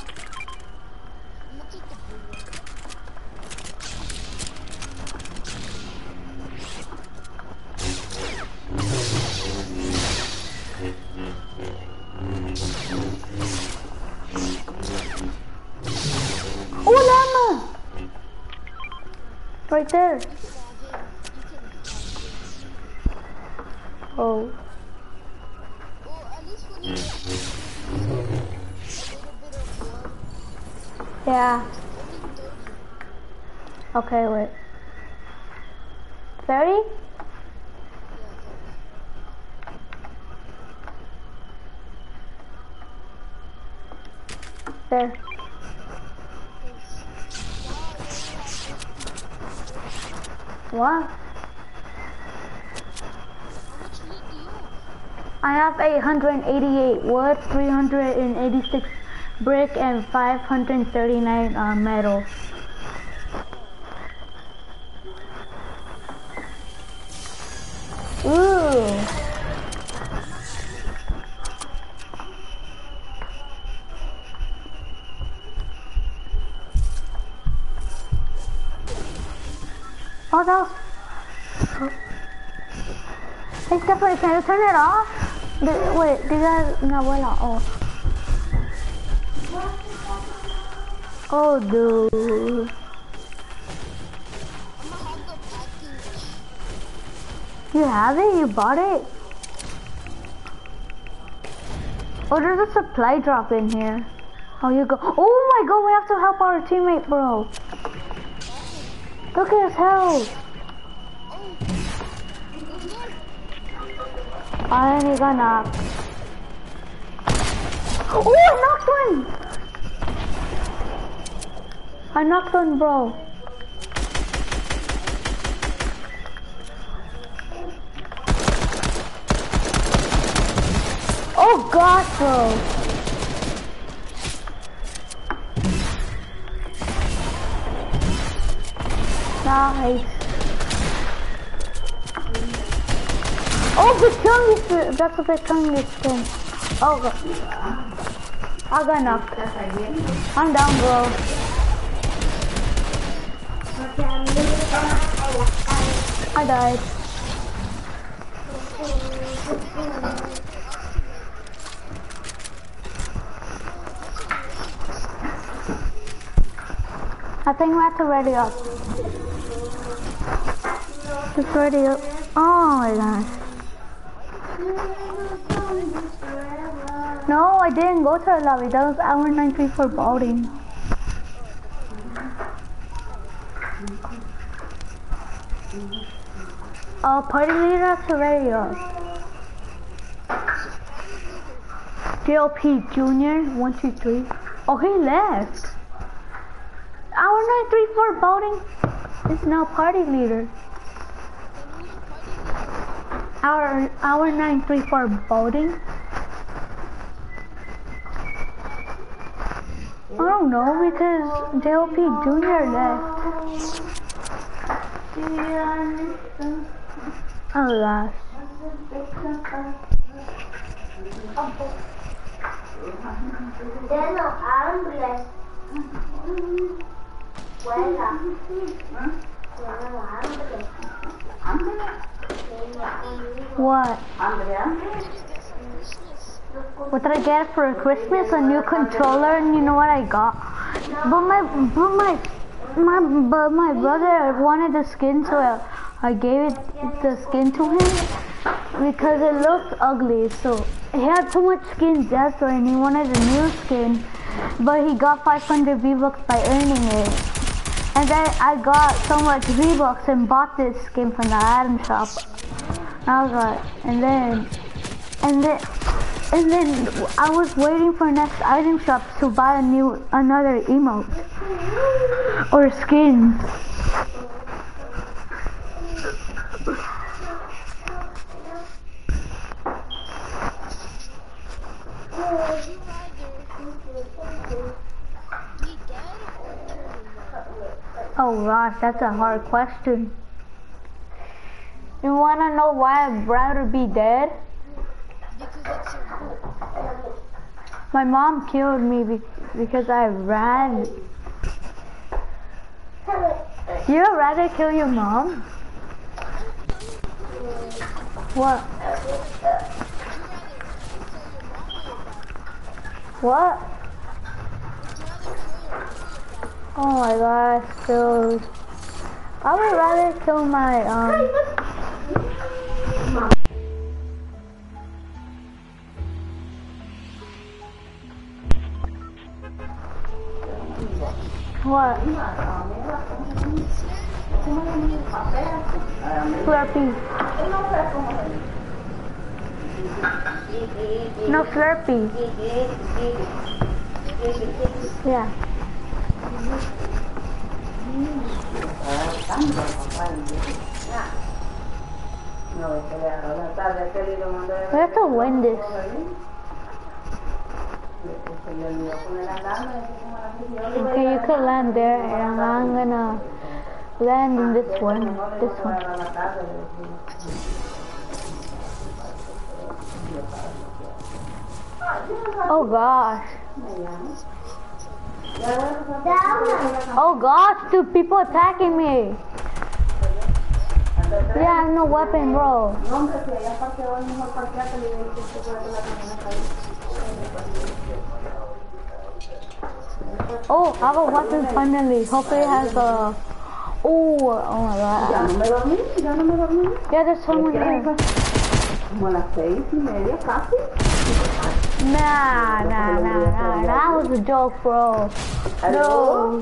Oh, llama! Right there. Oh. Yeah. Okay, wait. thirty? There. What? I have eight hundred eighty-eight wood, three hundred eighty-six brick, and five hundred thirty-nine uh, metal. Ooh. Oh no. Oh. Hey Stephanie, can you turn it off? Did, wait, did I, mi abuela, oh. Oh dude. You have it? You bought it? Oh, there's a supply drop in here. Oh, you go. Oh my god, we have to help our teammate, bro. Look at his health. I think he got knocked. Oh, I knocked one! I knocked one, bro. Oh gosh, bro. Nice. Oh, the chungus, that's a big chungus thing. Oh, God. I got knocked. I'm down, bro. I died. I think we have to ready up. Just ready up. Oh my gosh. No, I didn't go to the lobby. That was hour nine three four boating. Uh, party leader has to ready up. J L P Junior, one two three. Oh, he left. Hour nine three four boating is now party leader. Our hour nine three four boating. I don't know because J L P Junior left. Oh gosh. Tengo hambre. Huela. Tengo hambre. What? What did I get for Christmas? A new controller, and you know what I got? But my, but my, my, but my brother wanted the skin, so I, I gave it the skin to him. because it looked ugly. So he had too much skin, that's why, and he wanted a new skin. But he got five hundred V-Bucks by earning it. And then I got so much V-Bucks and bought this skin from the item shop. I was like, and then, and then, and then I was waiting for next item shop to buy a new, another emote or skin. Oh gosh, that's a hard question. You wanna know why I'd rather be dead? Because it's your My mom killed me be because I ran. You'd rather kill your mom? What? What? Oh my gosh, dude. I would rather kill my, um... What? Slurpee. No Slurpee. Yeah. We have to win this. Okay, you could land there, and I'm gonna land in this one. This one. Oh gosh. Oh gosh, dude, people attacking me. Yeah, I have no weapon, bro. Oh, I have a weapon finally. Hopefully it has a... Oh, oh my god. Yeah, there's someone here. Nah, nah, nah, nah. That was a joke, bro. No.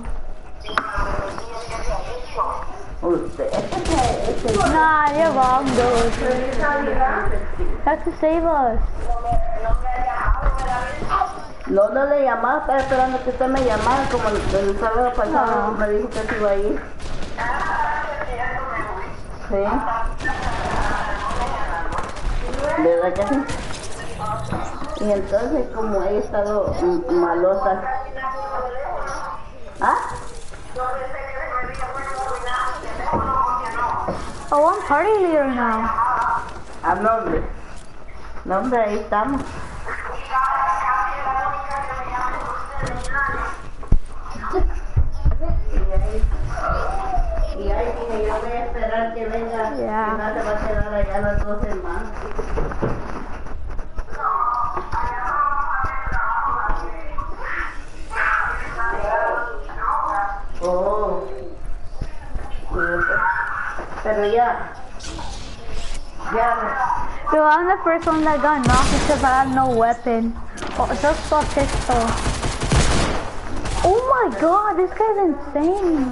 Nah, you're wrong, dude. Have to save us. No, no le llamaba, estaba esperando que usted me llamara, como el sábado pasado me dijo que se iba a ir. Sí. ¿Verdad que sí? Y entonces, como he estado malosa. ¿Ah? Oh, I'm party leader now. ¿A dónde? ¿Dónde? Ahí estamos. Y ahí dije, yo voy a esperar que venga, Yeah. y no se va a quedar allá las dos semanas. Oh, pero ya, ya. Yo, I'm the first one that got knocked because I had no weapon. Oh, just a pistol. Oh my god, this guy's insane.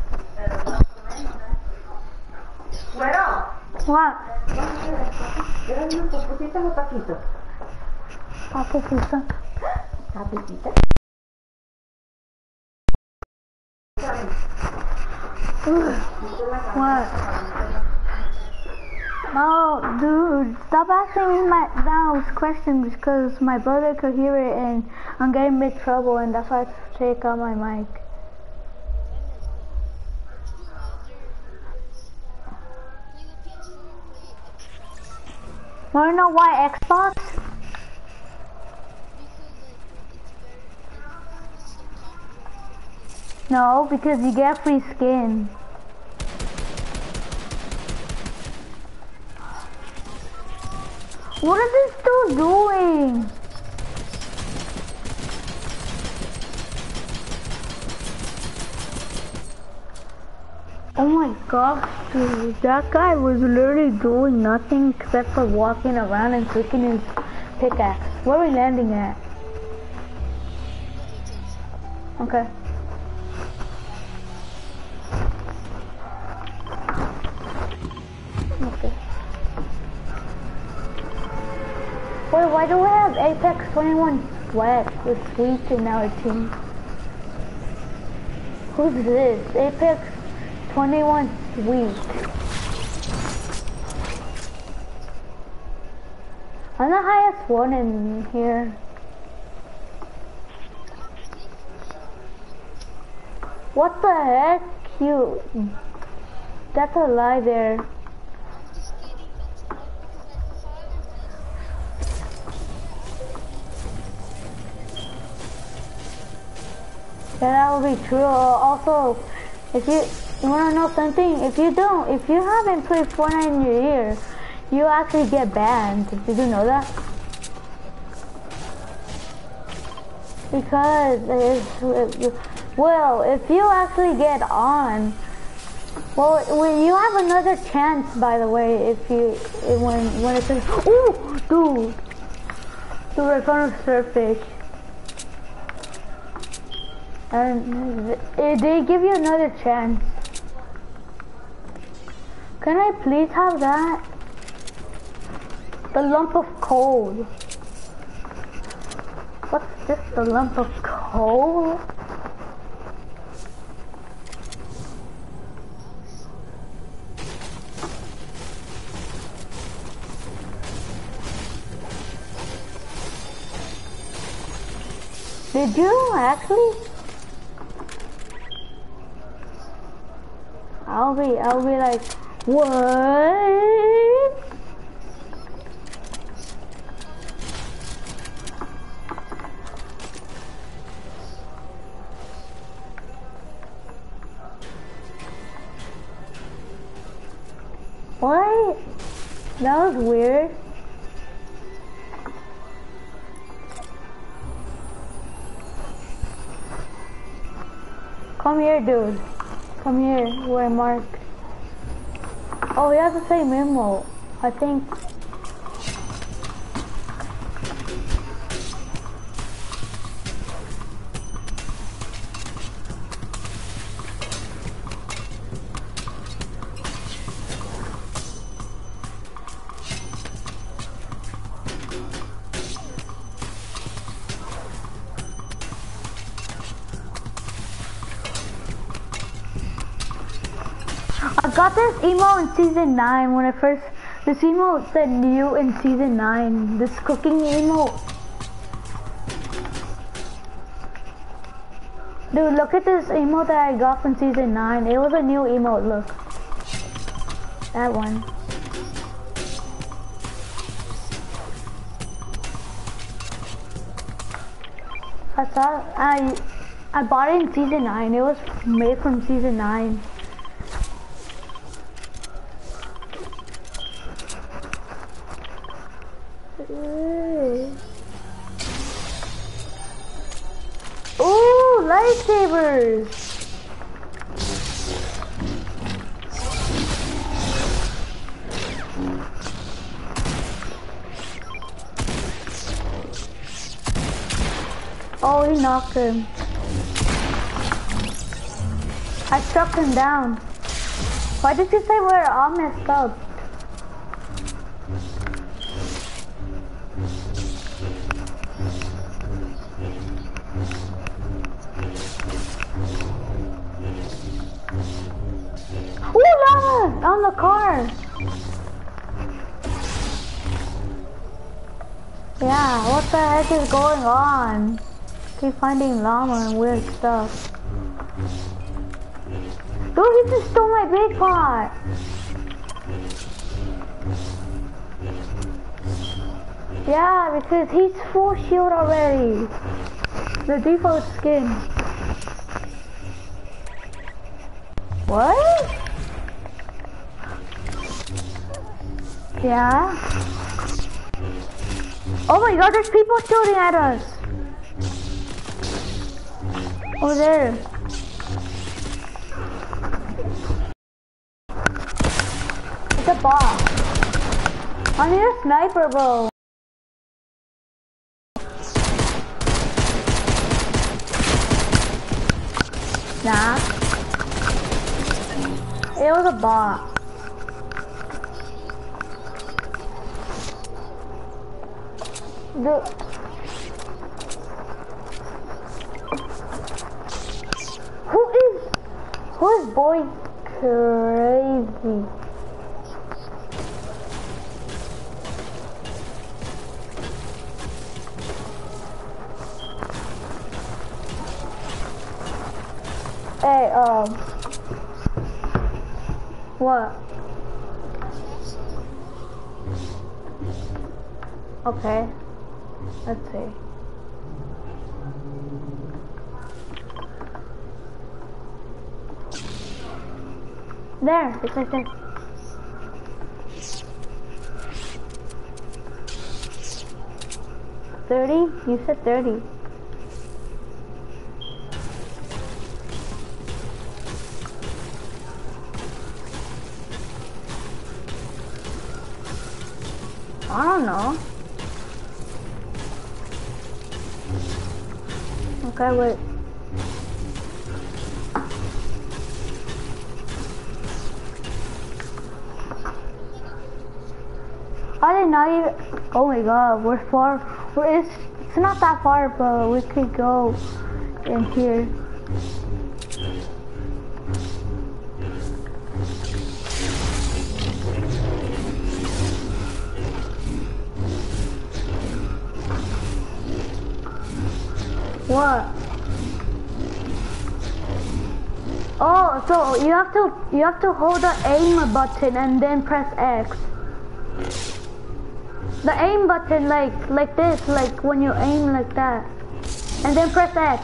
Bueno, What? ¿eran unas papucitas o taquitos? Apple pizza. ¿Tapitas? What? No, dude, stop asking me my those questions because my brother could hear it and I'm getting in big trouble and that's why I take out my mic. Wanna know why Xbox? No, because you get free skin. What is this dude doing? Oh my gosh, dude. That guy was literally doing nothing except for walking around and clicking his pickaxe. Where are we landing at? Okay. Okay. Wait, why do we have Apex twenty-one Sweat with Sweet in our team? Who's this? Apex twenty-one Sweet. I'm the highest one in here. What the heck? You... That's a lie there. Yeah, that would be true. Also, if you, you wanna know something? If you don't, if you haven't played Fortnite in your year, you actually get banned. Did you know that? Because it's, well, if you actually get on, well, when you have another chance, by the way, if you, when, when it says, ooh, dude, dude, I found a surffish. And they give you another chance. Can I please have that? The lump of coal. What's this, the lump of coal? Did you actually? I'll be, I'll be like, what? What? That was weird. Come here, dude. Come here, where Mark. Oh, he has the same emote, I think. I got this emote in season nine when I first, this emote said new in season nine, this cooking emote. Dude, look at this emote that I got from season nine. It was a new emote, look. That one. I saw, I, I bought it in season nine. It was made from season nine. Ooh, lightsabers! Oh, he knocked him. I struck him down. Why did you say we're all messed up? On the car. Yeah, what the heck is going on? Keep finding llama and weird stuff. Dude, he just stole my big pot. Yeah, because he's full shield already. The default skin. What? Yeah. Oh my god, there's people shooting at us. Over there. a bot. I need a sniper, bro. Nah. It was a bot. The who is who is boy crazy? Hey, um, what? Okay, let's see. There, it's right there. Thirty? You said thirty. I don't know. Okay, wait. I did not even. Oh my god, we're far. We're, it's, it's not that far, but we could go in here. What? Oh, so you have to you have to hold the aim button and then press X. The aim button, like like this, like when you aim like that, and then press X.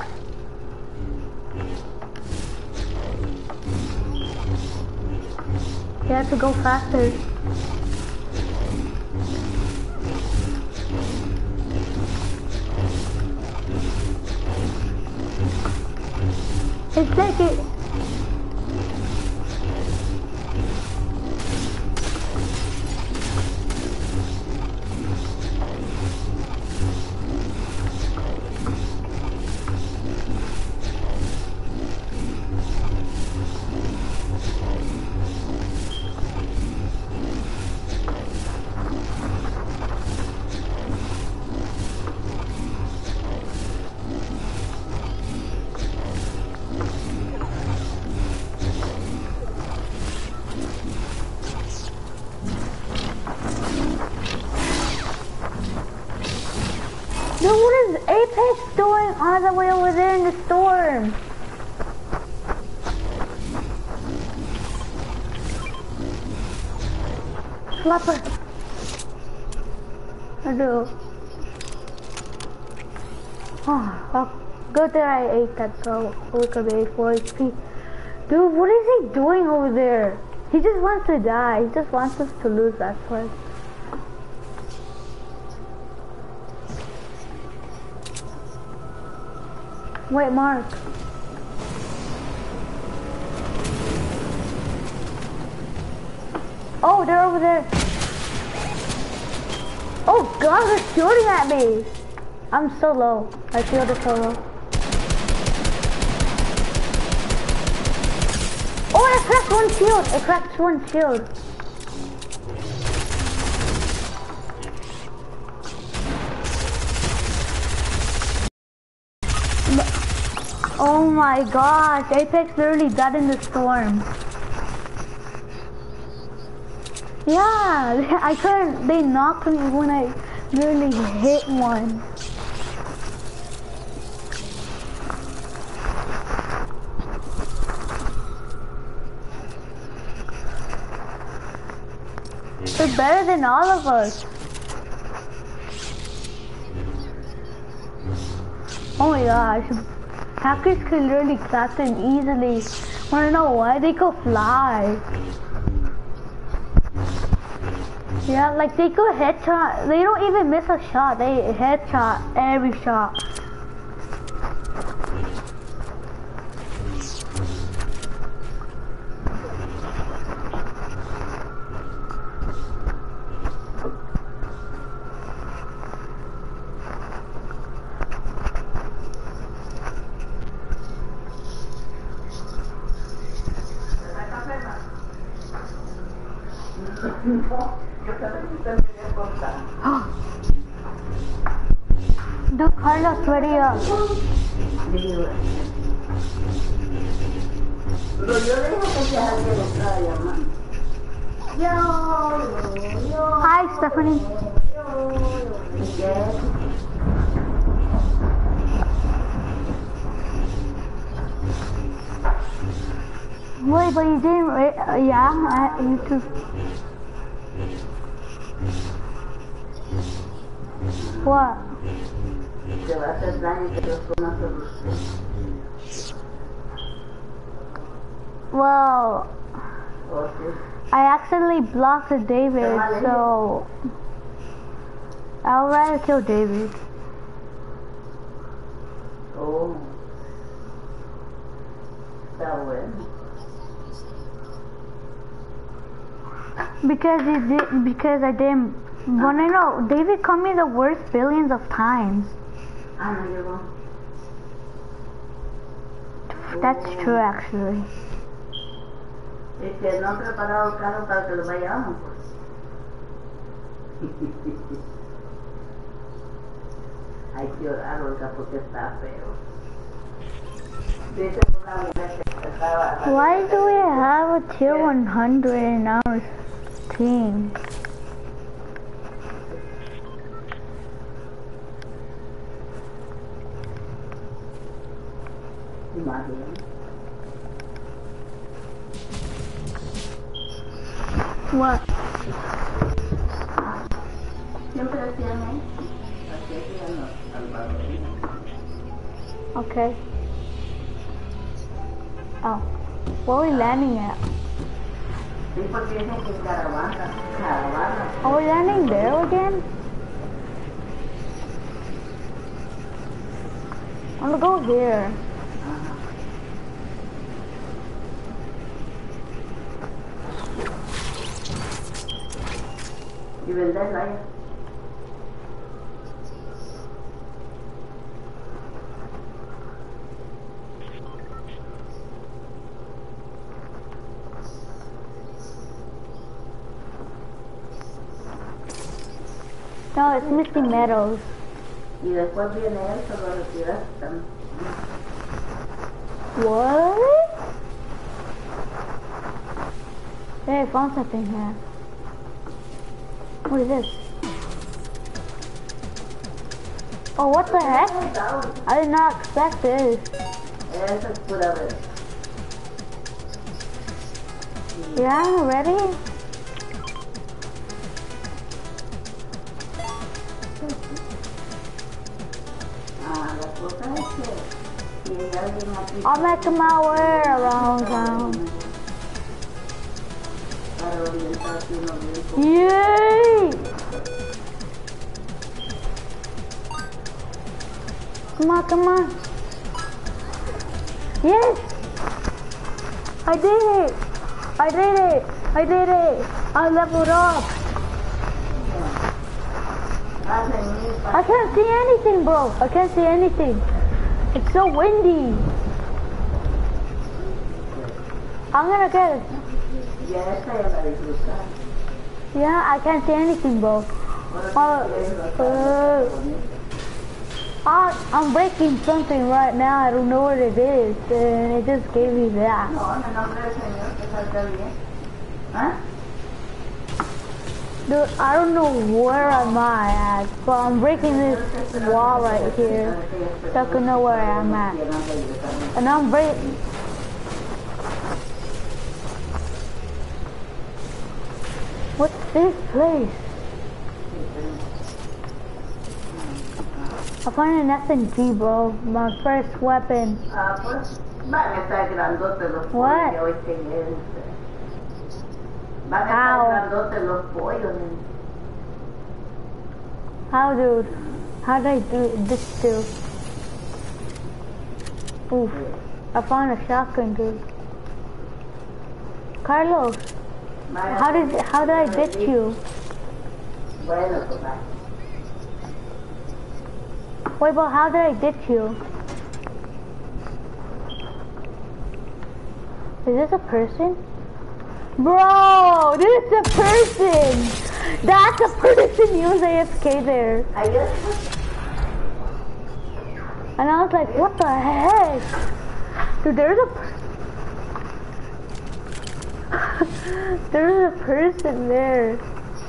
You have to go faster. It's like it. Dude, what is Apex doing all the way over there in the storm? Flapper. I do. Oh, well, good that I ate that so we could be four H P. Dude, what is he doing over there? He just wants to die. He just wants us to lose, that's why. Wait, Mark. Oh, they're over there. Oh God, they're shooting at me. I'm so low. I feel the so low. Oh, I cracked one shield. I cracked one shield. Oh my gosh, Apex literally died in the storm. Yeah, I couldn't, they knocked me when I literally hit one. They're better than all of us. Oh my gosh. Hackers can literally catch them easily. Wanna know why? They could fly. Yeah, like they could headshot. They don't even miss a shot. They headshot every shot. Yo también estoy medio corta. Dude, Carlos, ready up. Digo, pero yo dejo que sea alguien le estaba llamando. Yo, yo, Hi, Stephanie. Yes. Wait, but you didn't. Uh, yeah, I, you too. What? Te va a hacer daño que los comas por usted. Well, Okay. I accidentally blocked the David, so I'll rather kill David. Oh. Está bueno. Because he did. Because I didn't. Wanna know? David called me the worst billions of times. Ah, no llegó. That's true, actually. Es que no han preparado el carro para que lo vayamos, pues. Hay que orar, Olga, porque está feo. Dice una mujer que estaba... Why do we have a tier one hundred in our team? Imagínate. What? Siempre decían, ¿eh? Así hacían los salvadoreños. Okay. Oh. Where are we landing at? Sí, porque dicen que caravana, caravana. Are we landing there again? I'm gonna go here. Y venderla ya. No, it's Misty Meadows. Y después viene él, se lo retiras también. What? Hey, I found something here. What is this? Oh, what the heck? I did not expect this. Esa es pura vez. Yeah, ready? Ah, la cosa es que si hay alguien aquí... I'm making my way around town. Para orientarse uno bien. Yay! Come on, come on. Yes! I did it! I did it! I did it! I leveled up! I can't see anything, bro! I can't see anything! It's so windy! I'm gonna get it! Ya esta ya la disfrutar. Yeah, I can't see anything, bro. Uh, uh, I, I'm breaking something right now. I don't know what it is, and it just gave me that. No, en el nombre del Señor, que salga bien. ¿Ah? Dude, I don't know where am I at, but I'm breaking this wall right here, so I can know where I'm at. And I'm breaking. What's this place? I found an S M G, bro. My first weapon. Ah, pues, van a estar grandotes los pollos. What? Ya hoy que es. Van a estar How? grandotes los pollos. ¿Eh? How, dude? How did I do this too? Oof. I found a shotgun, dude. Carlos, how did how did I get you? Bueno, pues va. Wait, but how did I get you? Is this a person? Bro, this is a person. That's a person. He was A F K there. I guess. And I was like, what the heck? Dude, there's a... there's a person there.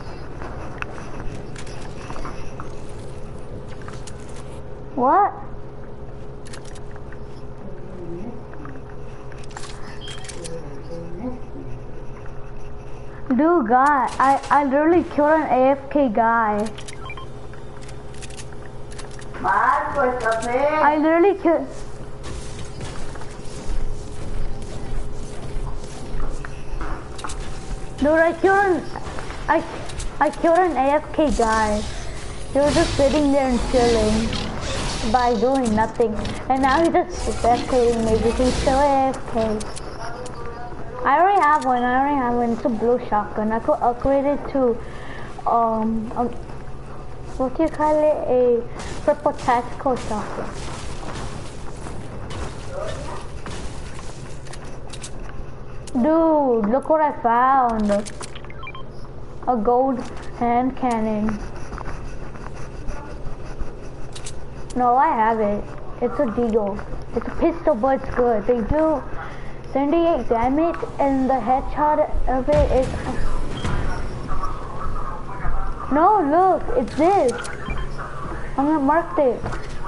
What? Dude, guy, I, I literally killed an A F K guy. Marco, el café. I literally killed... Dude, I killed an... I, I killed an A F K guy. He was just sitting there and chilling by doing nothing. And now he's just spectating me because he's still A F K. I already have one, I already have one. It's a blue shotgun. I could upgrade it to, um, um what do you call it? A purple tactical shotgun. Dude, look what I found. A gold hand cannon. No, I have it. It's a deagle. It's a pistol, but it's good. They do seventy-eight damage, and the headshot of it is... No, look, it's this. I'm gonna mark it.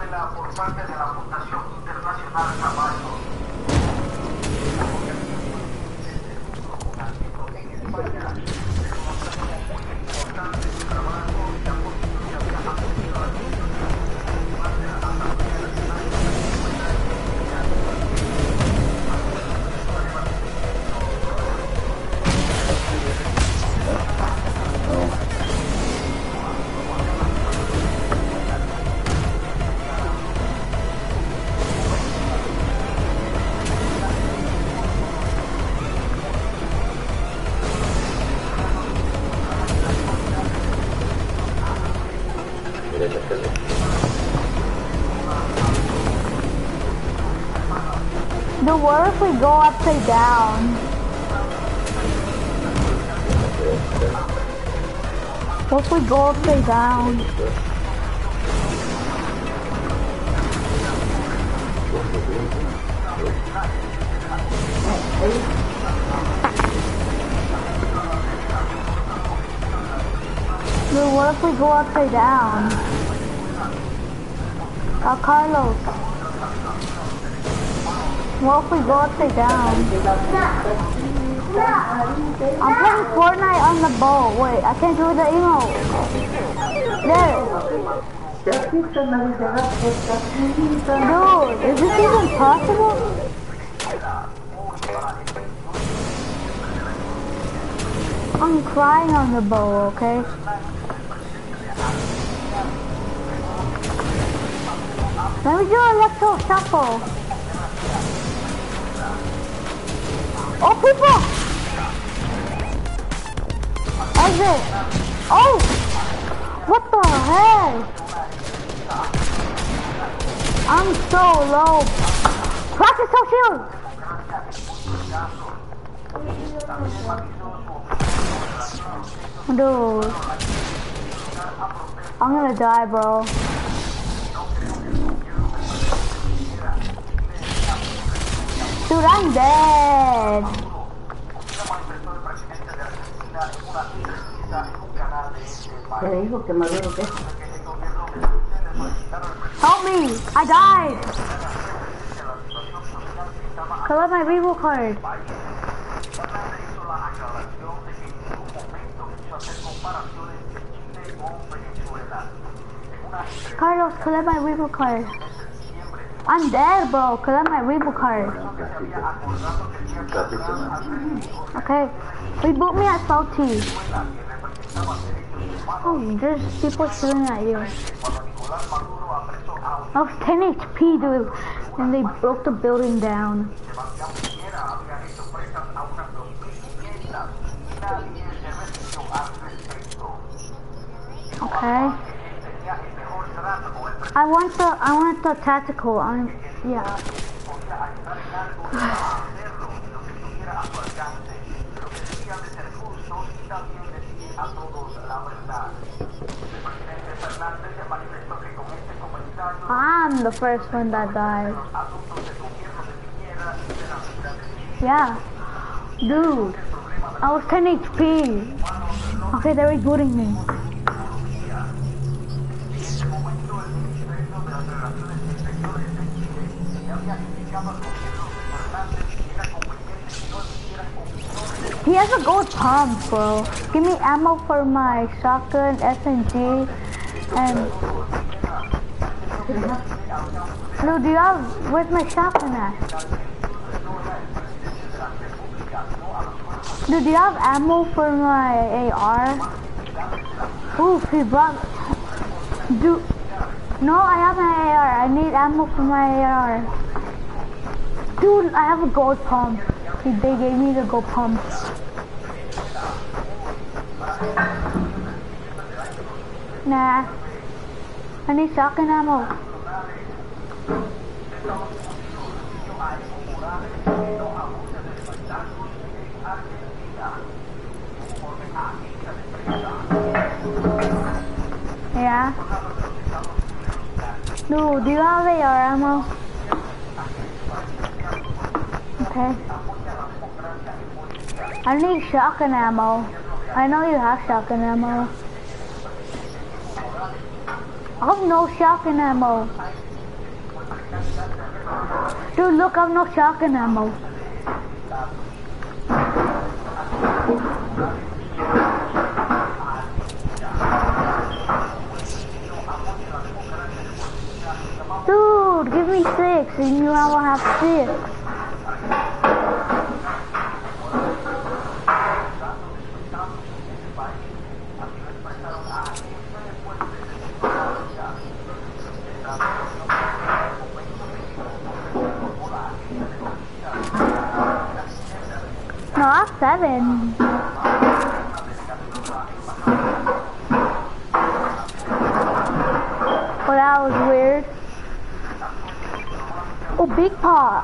The what if we go upside down? What if we go upside down? Dude, what if we go upside down? Uh, Carlos. What if we go upside down? I'm playing Fortnite on the boat. Wait, I can't do the emote. There. Dude, is this even possible? I'm crying on the boat, okay? Let me do an electro shuffle. Oh, people! Exit! Oh! What the heck? I'm so low. Practice so shield! Dude. I'm gonna die, bro. Dude, I'm dead. Help me! I died! Collect my reroll card. Carlos, collect my reroll card. I'm dead, bro. Collect my reroll card. Okay. Reboot me at Salty. Oh, there's people shooting at you. I was ten H P, dude, and they broke the building down. Okay. I want the I want the tactical. I'm yeah. I'm the first one that died. Yeah. Dude. I was ten H P. Okay, they're rebooting me. He has a gold pump, bro. Give me ammo for my shotgun, S M G, and... Dude, do you have... Where's my shotgun at? Dude, do you have ammo for my A R? Oof, he brought... Dude... No, I have my A R. I need ammo for my A R. Dude, I have a gold pump. They gave me the gold pump. Nah. I need shotgun ammo. Yeah. Dude, do you have A R ammo? Okay. I need shotgun ammo. I know you have shotgun ammo. I have no shotgun ammo. Dude, look, I have no shotgun ammo. Dude, give me six, and you will have six. No, I have seven. Oh, that was weird. Oh, big pot.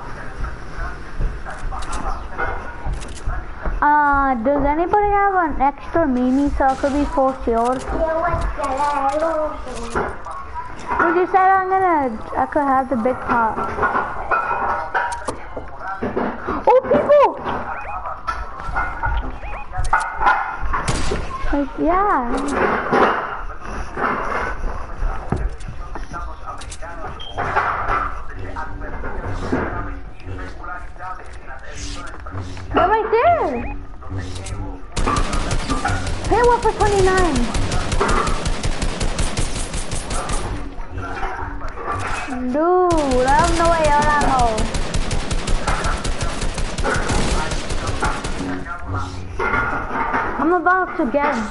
Uh, does anybody have an extra mini so it could be full shield? Well, you said I'm gonna, I could have the big pot. Oh, people! Like, yeah. They're right there. Pay one for twenty-nine. Dude, I have no A R ammo. I'm about to get him.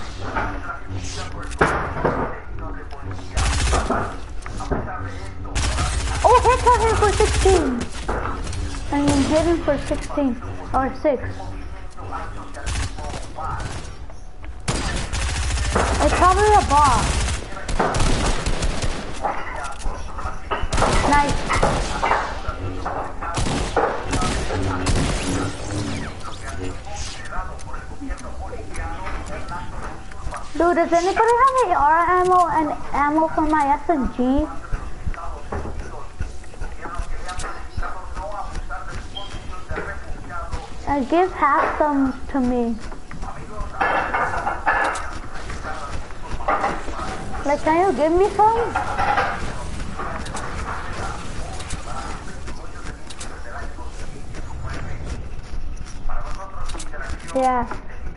Oh, headshot him for sixteen. And then hit him for sixteen. Or six. It's probably a bot. Nice. Dude, does anybody have A R ammo and ammo for my S M G? Uh, give half some to me. Like, can you give me some? Yeah.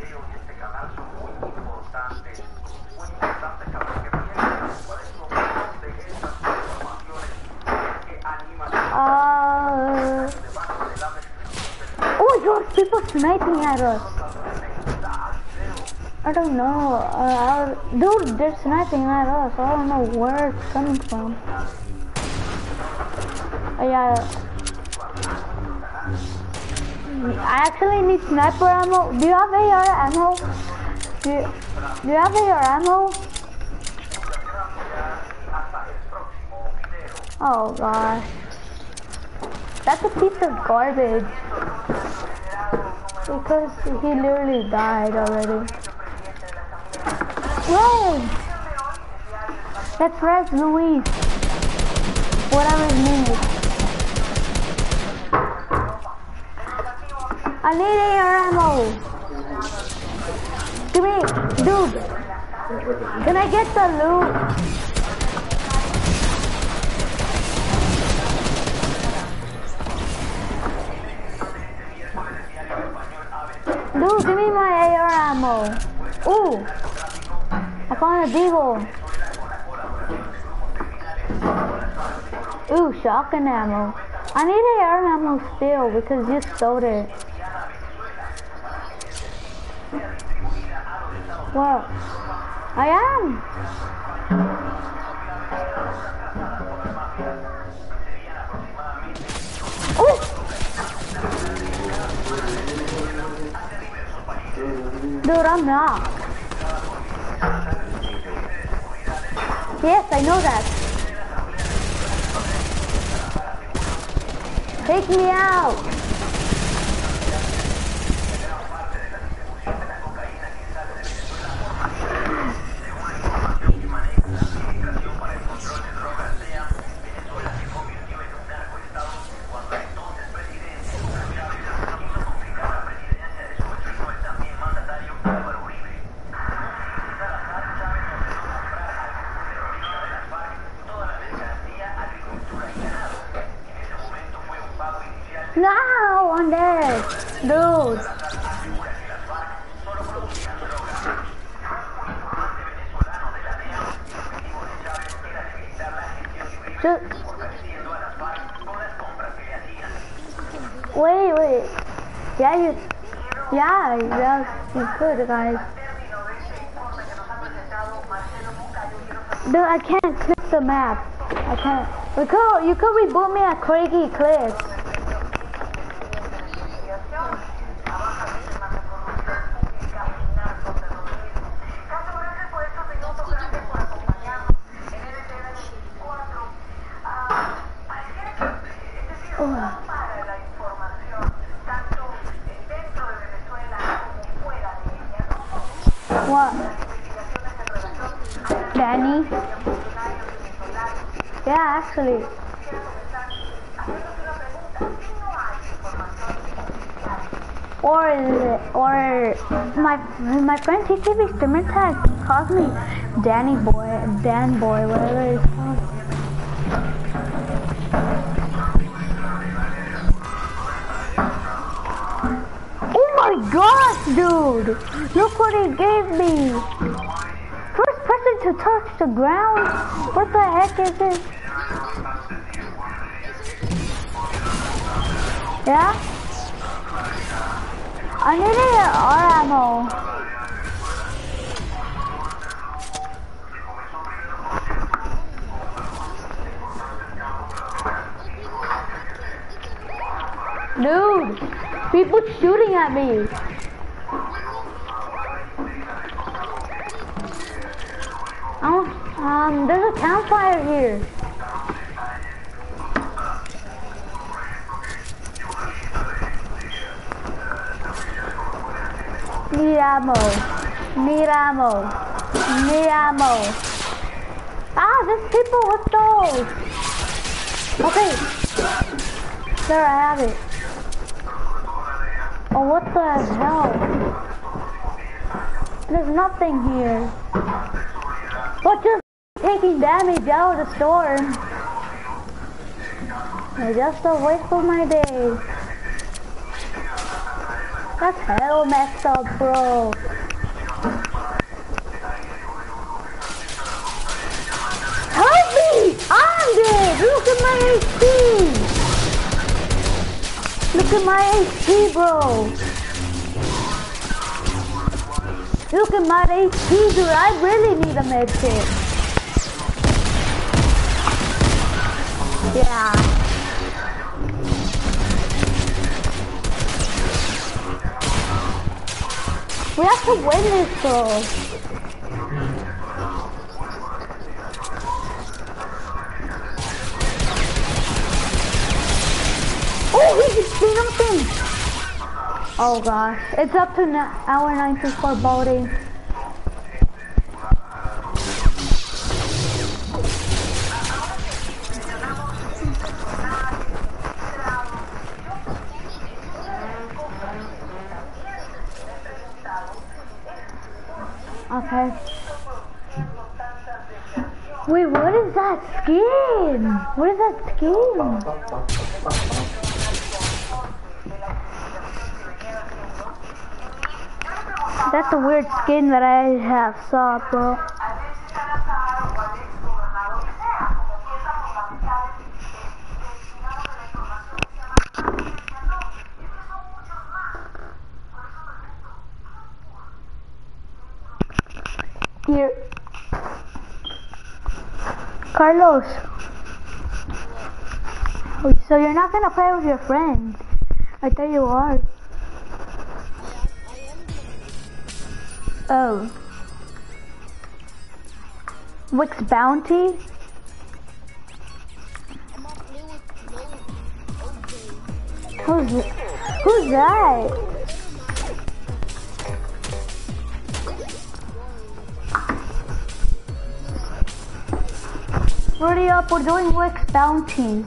Uh, oh, there's people sniping at us. I don't know. Uh, dude, they're sniping at us. I don't know where it's coming from. Uh, yeah. I actually need sniper ammo. Do you have A R ammo? Do you, do you have A R ammo? Oh gosh. That's a piece of garbage. Because he literally died already. Red! That's Red Luis. Whatever his name is. I need A R ammo. Give me, dude. Can I get the loot? Dude, give me my A R ammo. Ooh. I found a deagle. Ooh, shotgun ammo. I need A R ammo still because you stole it. What? I am. Ooh. Dude, I'm not. Yes, I know that. Take me out. No, I'm dead. Dude. Just wait, wait. Yeah, you. Yeah, yeah, you could, guys. Dude, I can't click the map. I can't. You could, you could reboot me at Craigie Cliffs. What? Danny? Yeah, actually. Or or my my friend T T V streamer tag calls me Danny boy, Dan boy, whatever it's called. Oh my gosh, dude! Look what he gave me! First person to touch the ground? What the heck is this? Yeah? I need A R ammo. Dude, people shooting at me. Oh, um, there's a campfire here. Need ammo. Need ammo. Need ammo. Ah, there's people with those. Okay. There, I have it. Oh, what the hell? There's nothing here. What, just taking damage out of the storm? It's just a waste of my day. That's hell messed up, bro. Help me! I'm dead! Look at my H P! Look at my H P, bro! Look at my H P, dude! I really need a med kit. Yeah. We have to win this, though. Oh, he's jumping! Oh gosh, it's up to hour ninety-four boating. Okay. Wait, what is that skin? What is that skin? That's a weird skin that I have saw, bro. Here. Carlos. Oh, so you're not gonna play with your friends? I thought you are. Oh. Wix Bounty? Who's who's that? Hurry up, we're doing Wix Bounty.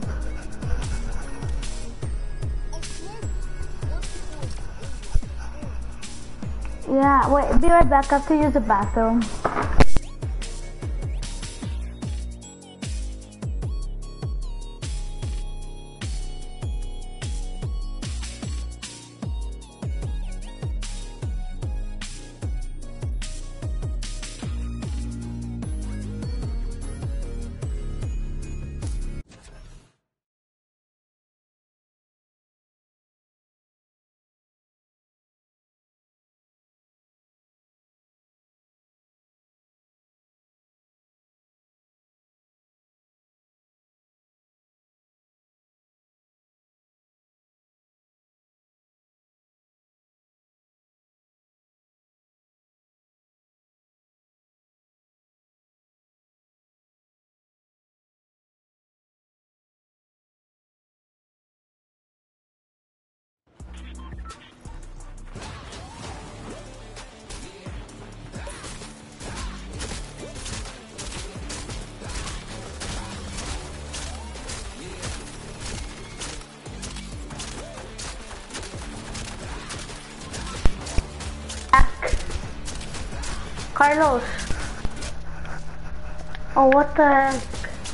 Yeah, wait, be right back. I have to use the bathroom. Carlos. Oh, what the heck?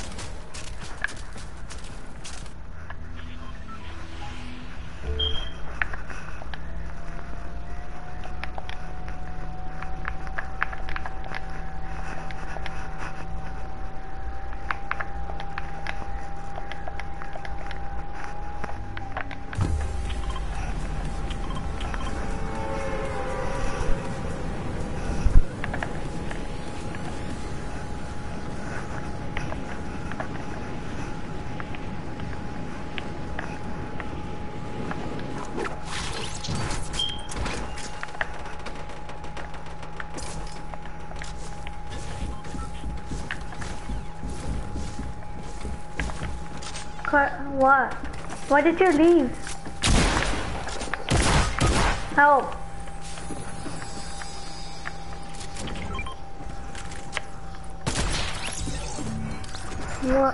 Car what? Why did you leave? Help. What?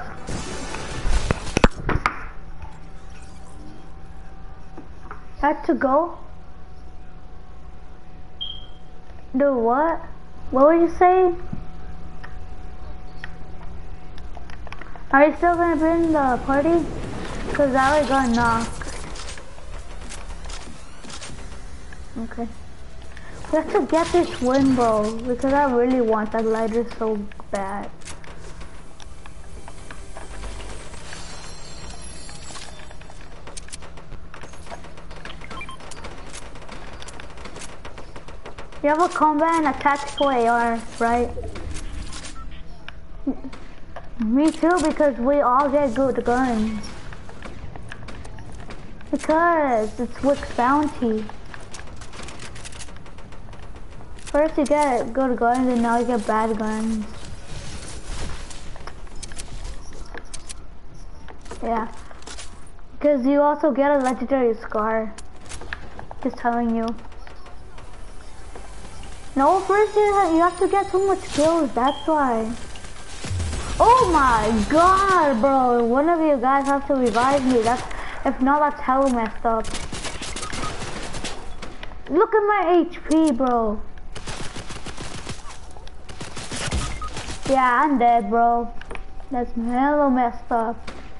Had to go? Do what? What were you saying? Are you still gonna be in the party? Cause I already got knocked. Okay. We have to get this win, bro, because I really want that lighter so bad. You have a combat and a tactical A R, right? Me too, because we all get good guns. Because it's Wix Bounty. First you get good guns and now you get bad guns. Yeah. Because you also get a legendary scar. Just telling you. No, first you have, you have to get so much kills, that's why. Oh my god, bro. One of you guys have to revive me. That's, if not, that's hella messed up. Look at my H P, bro. Yeah, I'm dead, bro. That's hella messed up.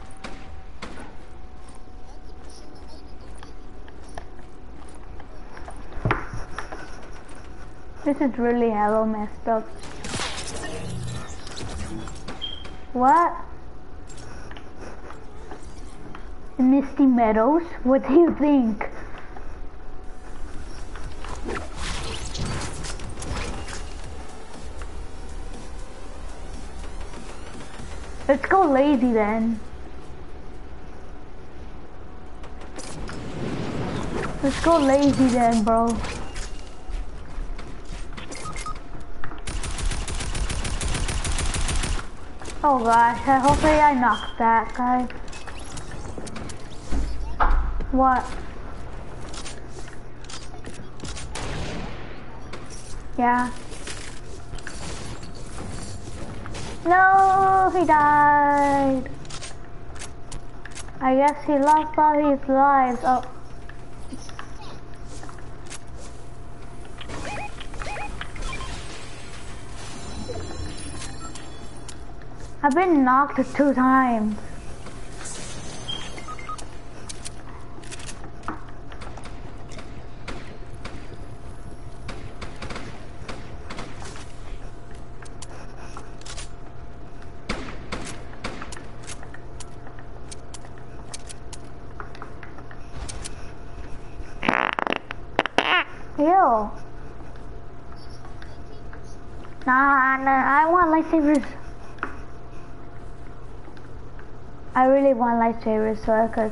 This is really hella messed up. What? Misty Meadows? What do you think? Let's go lazy then. Let's go lazy then, bro. Oh gosh, hopefully I knocked that guy. What? Yeah. No, he died. I guess he lost all his lives. Oh. I've been knocked two times. Ew. Nah, nah, I want lightsabers. I really want lightsabers so I could.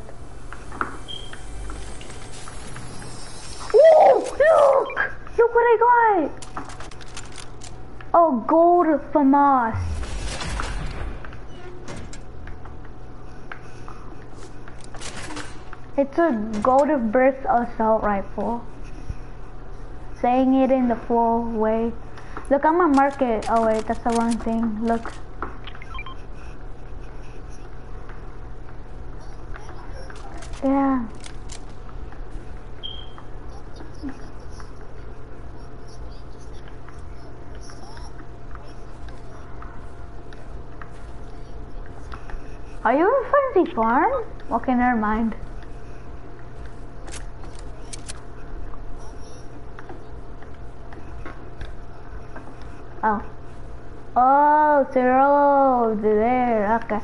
Ooh, look! Look what I got! Oh, gold FAMAS. It's a gold burst assault rifle. Saying it in the full way. Look, I'm gonna mark it. Oh wait, that's the wrong thing. Look. Yeah. Are you in Frenzy Farm? Okay, never mind. Oh. Oh, zero there, okay.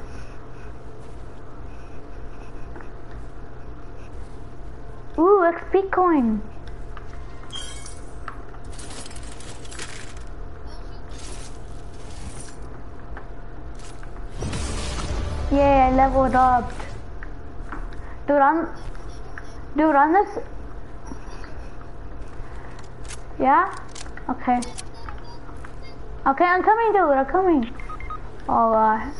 Ooh, X P coin. Yeah, I leveled up. Dude, I'm... Dude, on this... Yeah? Okay. Okay, I'm coming, dude, I'm coming. Oh, God.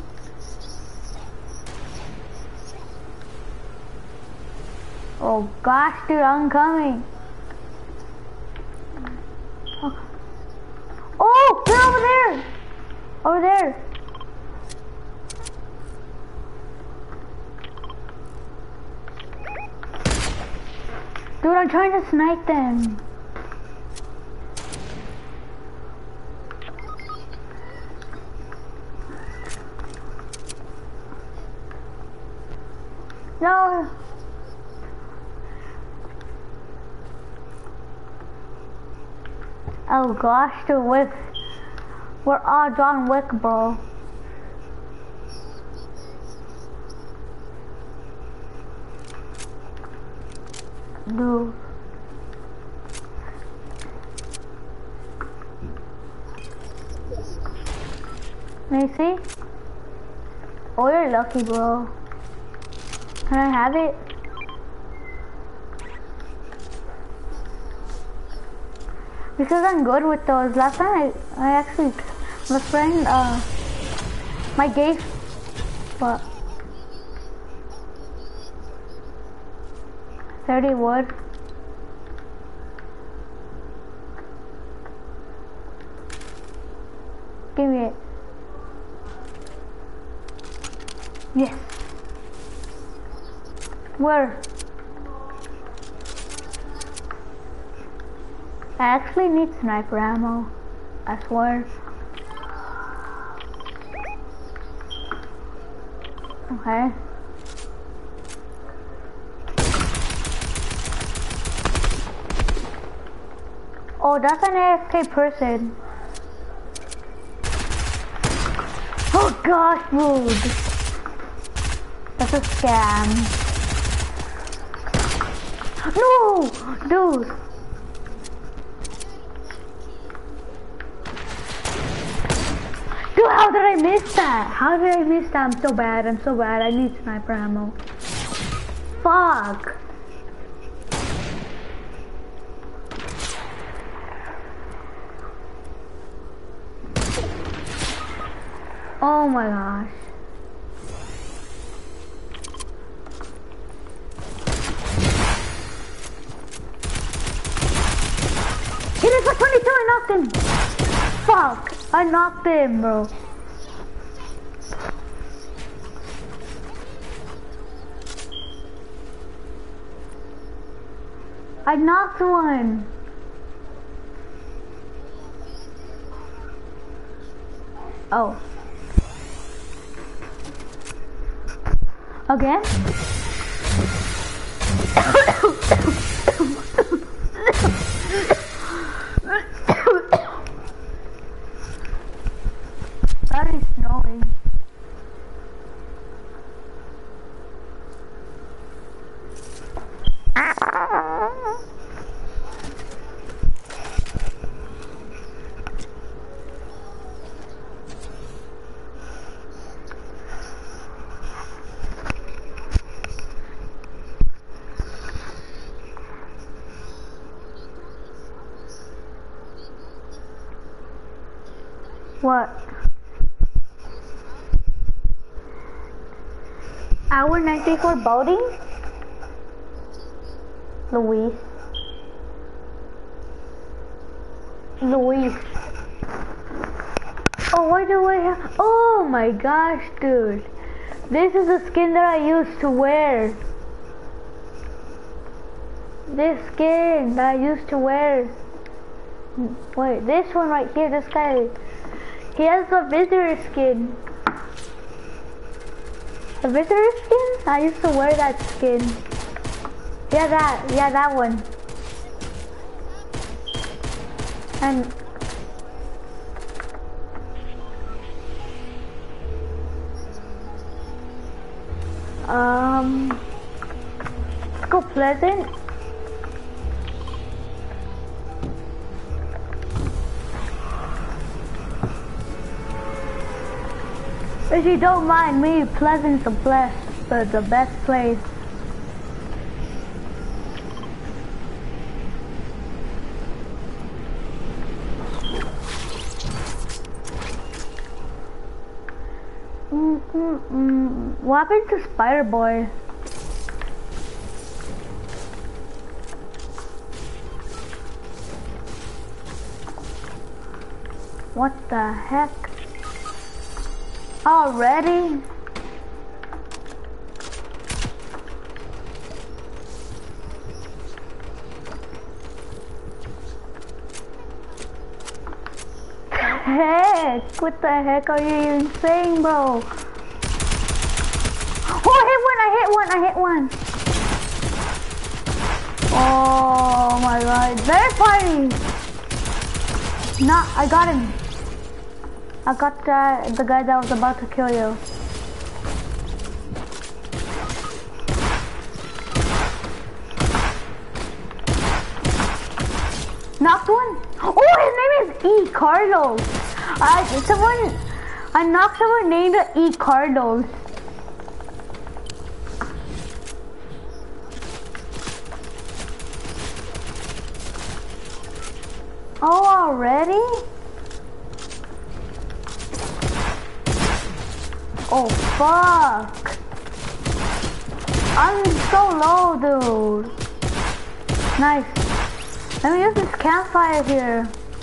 Oh, gosh, dude, I'm coming. Oh, oh, they're over there. Over there. Dude, I'm trying to snipe them. No. Oh gosh, dude, we're, we're all John Wick, bro. Dude. Let me see. Oh, you're lucky, bro. Can I have it? Because I'm good with those. Last time I, I actually, my friend, uh, my gay, what? thirty wood. Give me it. Yes. Where? I actually need sniper ammo. I swear. Okay. Oh, that's an A F K person. Oh gosh, dude. That's a scam. No, dude. Dude, how did I miss that? How did I miss that? I'm so bad. I'm so bad. I need sniper ammo. Fuck. Oh my gosh. Hit it for twenty-two, I knocked him. Fuck, I knocked him, bro. I knocked one. Oh. Again? That is snowing. What? Hour ninety-four boating? Luis. Luis. Oh, why do I have? Oh my gosh, dude. This is the skin that I used to wear. This skin that I used to wear. Wait, this one right here, this guy. He has the visitor skin. The visitor skin? I used to wear that skin. Yeah, that. Yeah, that one. And um, let's go Pleasant. If you don't mind me, Pleasant's the best, the, the best place. Mm -mm -mm. What happened to Spider Boy? What the heck? Already? Heck, what the heck are you even saying, bro? Oh, I hit one, I hit one, I hit one. Oh my god, they're fighting. No, I got him. I got the, the guy that was about to kill you. Knocked one. Oh, his name is E. Carlos. I someone, I knocked someone named E. Carlos. Oh, already? Oh, fuck. I'm so low, dude. Nice. Let me use this campfire here.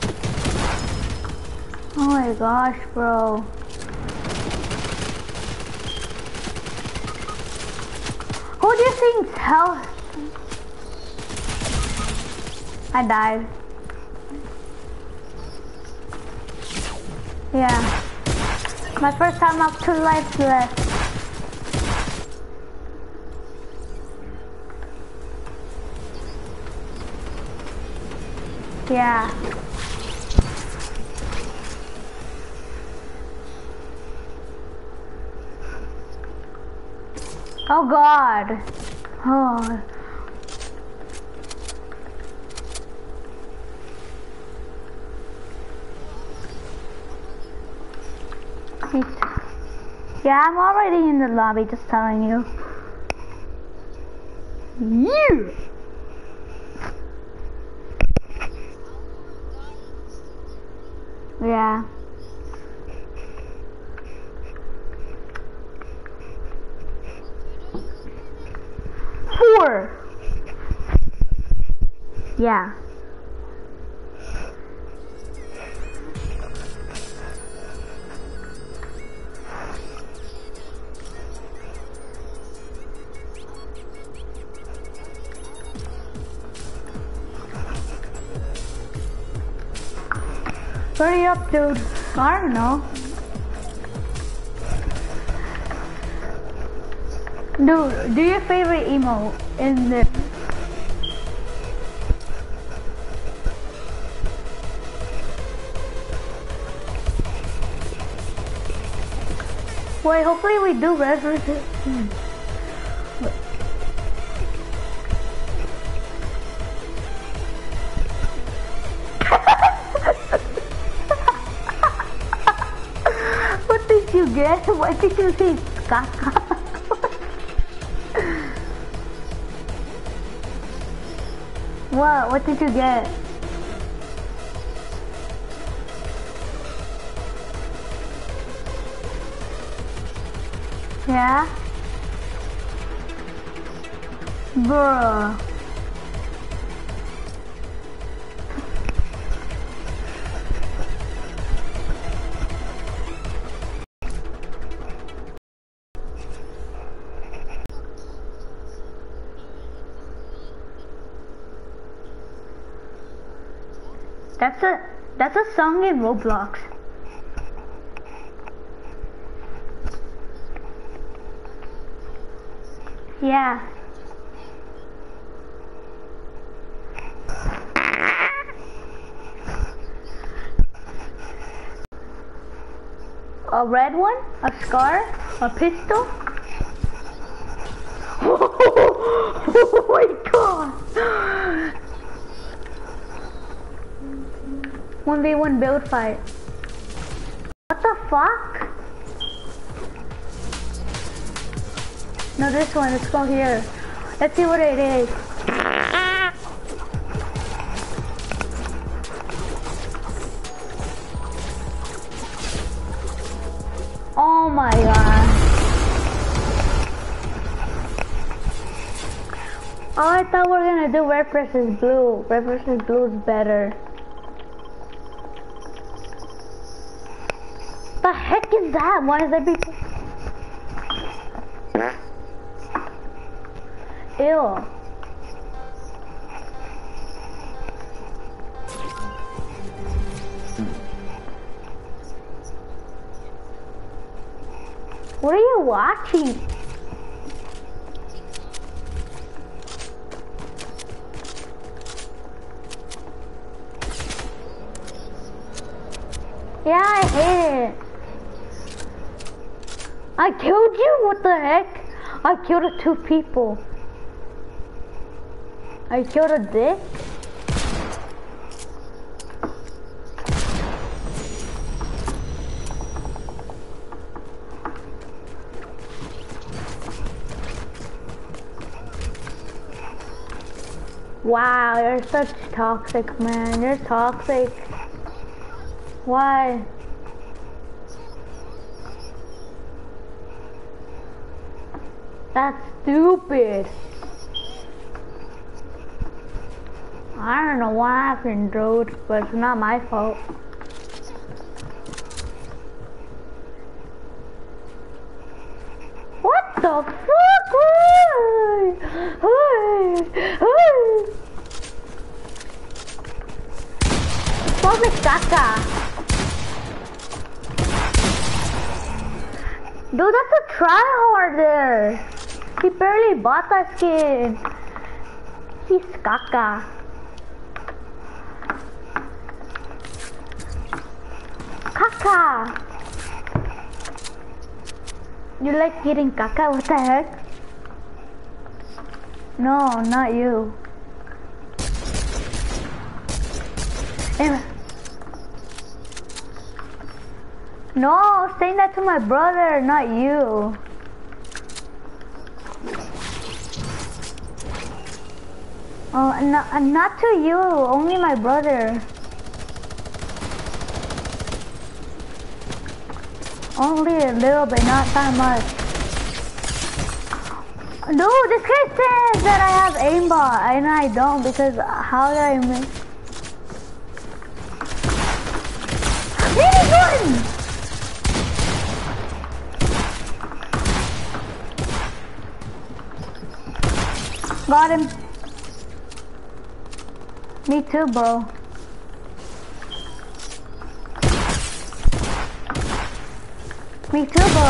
Oh my gosh, bro. Who do you think's health? I died. Yeah. My first time up, two lives left. Yeah. Oh God. Oh. Yeah, I'm already in the lobby, just telling you. You. Yeah. Four. Yeah. Hurry up, dude. I don't know. Dude, do your favorite emo in the... Wait, hopefully we do red versus... Hmm. What did you get? What did you say? Kaka? What? What did you get? Yeah? Bruh. That's a that's a song in Roblox. Yeah. A red one? A scar? A pistol? Oh my god! one v one build fight. What the fuck? No, this one. Let's go here. Let's see what it is. Oh my god. Oh, I thought we were gonna do red versus blue. Red versus blue is better. The heck is that? Why is that people? Ew. What are you watching? Yeah, I hate it. I killed you? What the heck? I killed two people. I killed a dick? Wow, you're such toxic, man. You're toxic. Why? That's stupid. I don't know what happened, dude, but it's not my fault. What the fuck? Hey! Hey! Hey! Pobre caca. Dude, that's a tryhard there. He barely bought that skin. He's caca. caca. You like eating caca? What the heck? No, not you. Anyway. No, I was saying that to my brother, not you. Oh, not, not to you, only my brother. Only a little bit, not that much. Dude, this kid says that I have aimbot, and I don't, because how did I miss? Really good! Got him. Me too, bro. Me too, bro.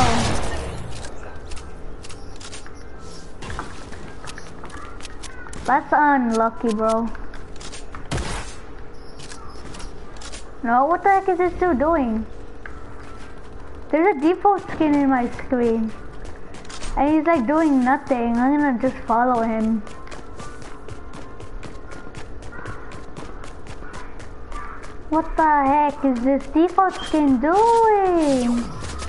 That's unlucky, bro. No, what the heck is this dude doing? There's a default skin in my screen. And he's like doing nothing. I'm gonna just follow him. What the heck is this default skin doing?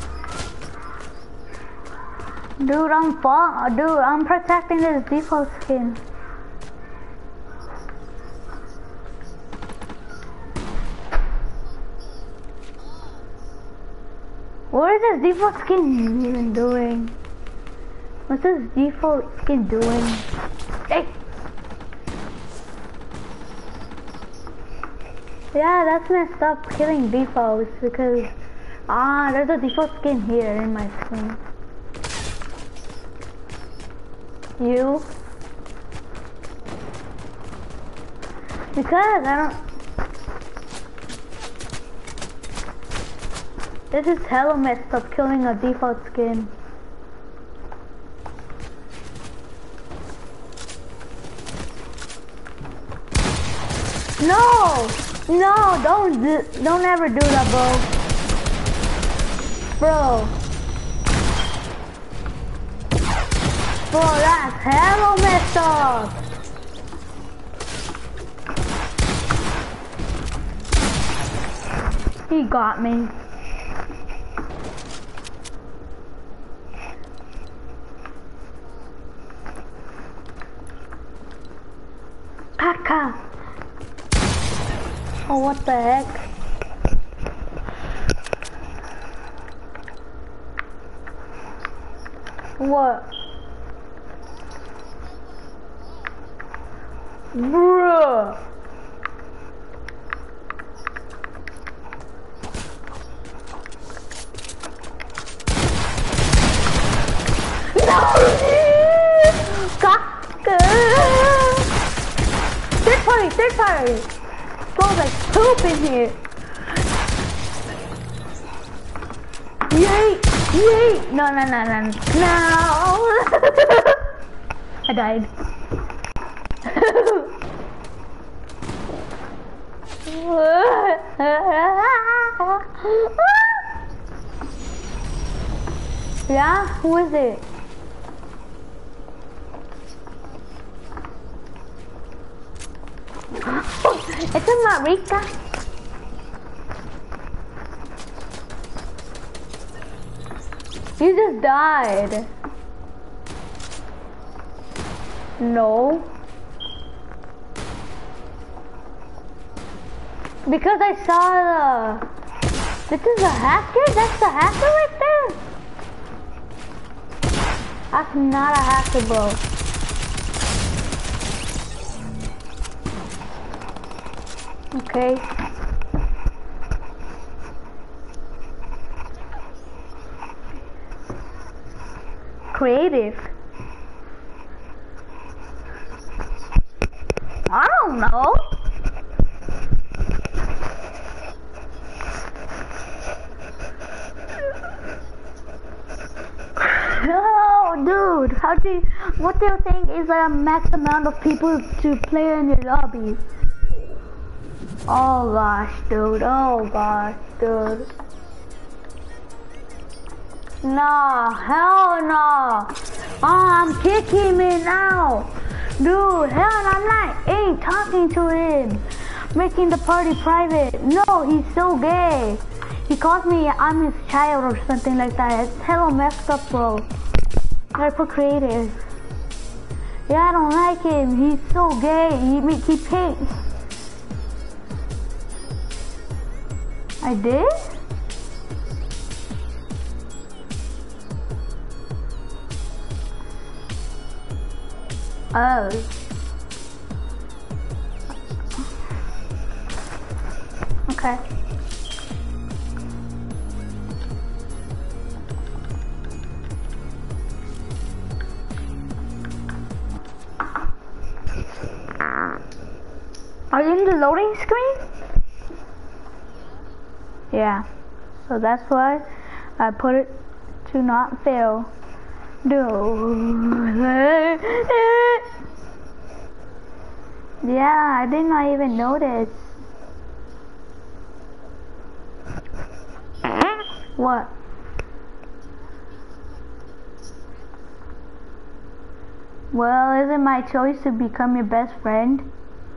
Dude, I'm fall dude, I'm protecting this default skin. What is this default skin even doing? What's this default skin doing? Hey! Yeah, that's messed up, killing defaults, because ah, there's a default skin here in my screen. You? Because I don't. This is hella messed up, killing a default skin. No! No, don't do, don't ever do that, bro. Bro. Bro, that's hella messed up. He got me. Kaka. Oh, what the heck? What? Bruh. No! Kaka! Third party, third party! Smells like poop in here. Yay! Yay! No, no, no, no, no! I died. Yeah? Who is it? It's a Marika. You just died. No. Because I saw the... This is a hacker? That's the hacker right there? That's not a hacker, bro. Okay. Creative. I don't know. Oh, dude, how do you, what do you think is a max amount of people to play in your lobby? Oh gosh, dude. Oh gosh, dude. No, hell no. Oh, I'm kicking him now. Dude, hell no, I'm not ain't talking to him. Making the party private. No, he's so gay. He calls me I'm his child or something like that. It's hella messed up, bro. Gotta put creative. Yeah, I don't like him. He's so gay. He make he paints. I did? Oh. Okay. Are you in the loading screen? Yeah. So that's why I put it to not fail. No. Yeah, I did not even notice. What? Well, is it my choice to become your best friend?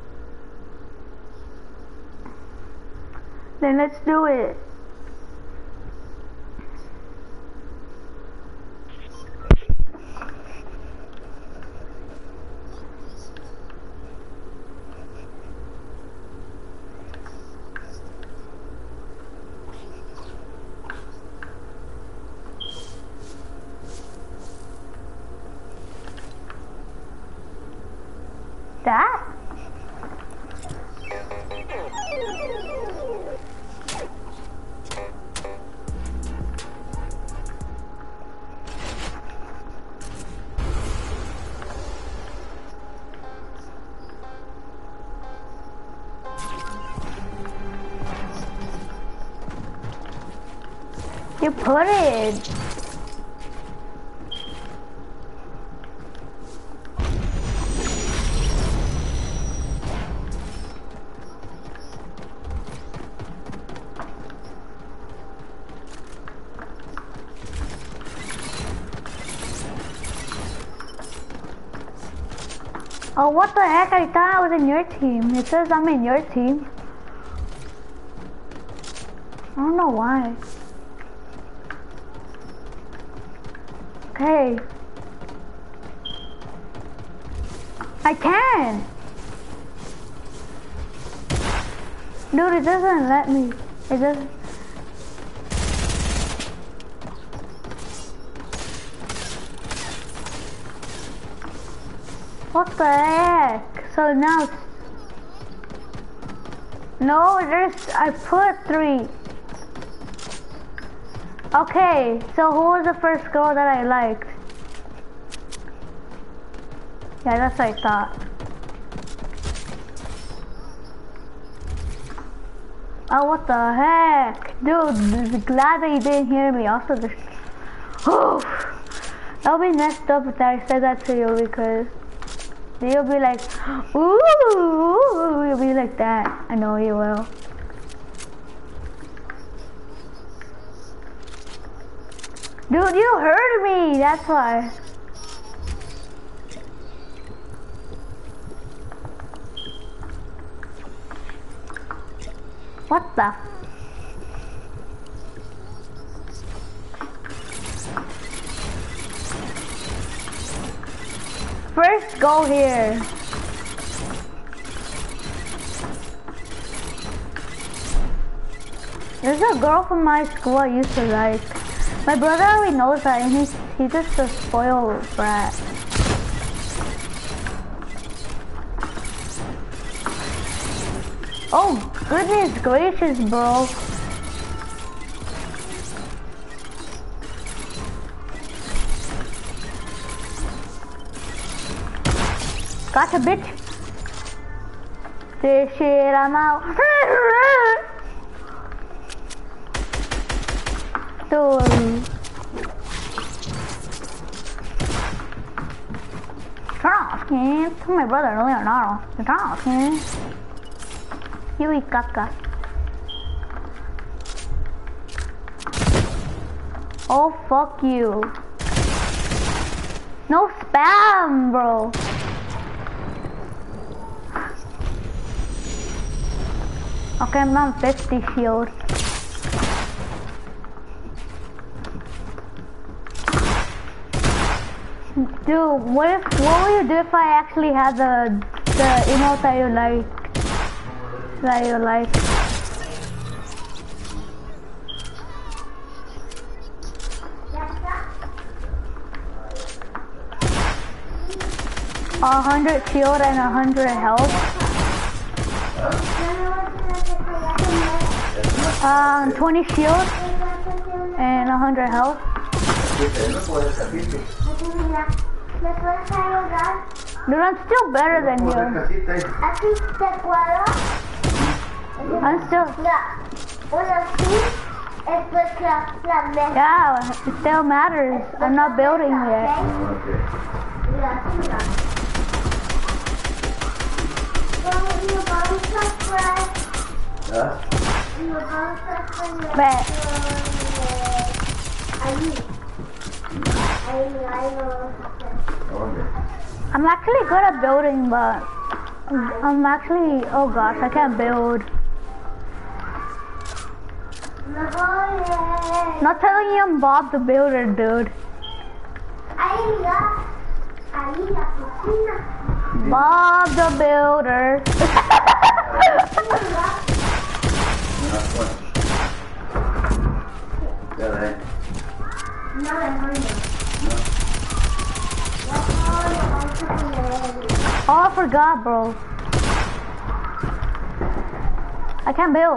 Then let's do it. That? You put it. Oh, what the heck? I thought I was in your team. It says I'm in your team. I don't know why. Okay. I can. Dude, it doesn't let me. It doesn't. What the heck? So now, no, there's, I put three. Okay, so who was the first girl that I liked? Yeah, that's what I thought. Oh, what the heck? Dude, glad that you didn't hear me. Also, just, oh, that would be messed up if I said that to you because you'll be like, ooh, you'll be like that. I know you will. Dude, you heard me, that's why. What the? First, go here. There's a girl from my school I used to like. My brother already knows that, and he's he's just a spoiled brat. Oh goodness gracious, bro! Gotcha, bitch! This shit, I'm out. Dude. Turn off, skin. Tell my brother Leonardo. Turn off, skin. You eat caca. Oh, fuck you. No spam, bro. Okay, I'm on fifty shield. Dude, what if, what would you do if I actually had the, the emote that you like? That you like? A hundred shield and a hundred health. Um, twenty shield and a hundred health. Dude, I'm still better than you. I'm still. Yeah, it still matters. I'm not building yet. Bet. I'm actually good at building, but I'm actually, oh gosh, I can't build. Not telling you I'm Bob the Builder, dude. Bob the Builder. Oh, I forgot, bro. I can't build.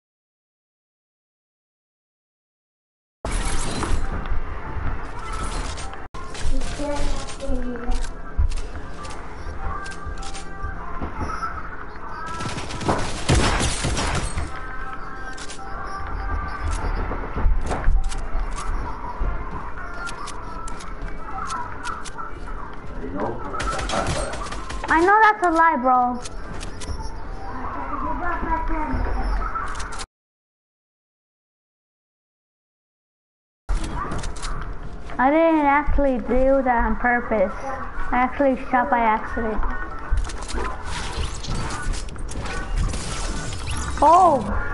I know that's a lie, bro. I didn't actually do that on purpose. I actually shot by accident. Oh!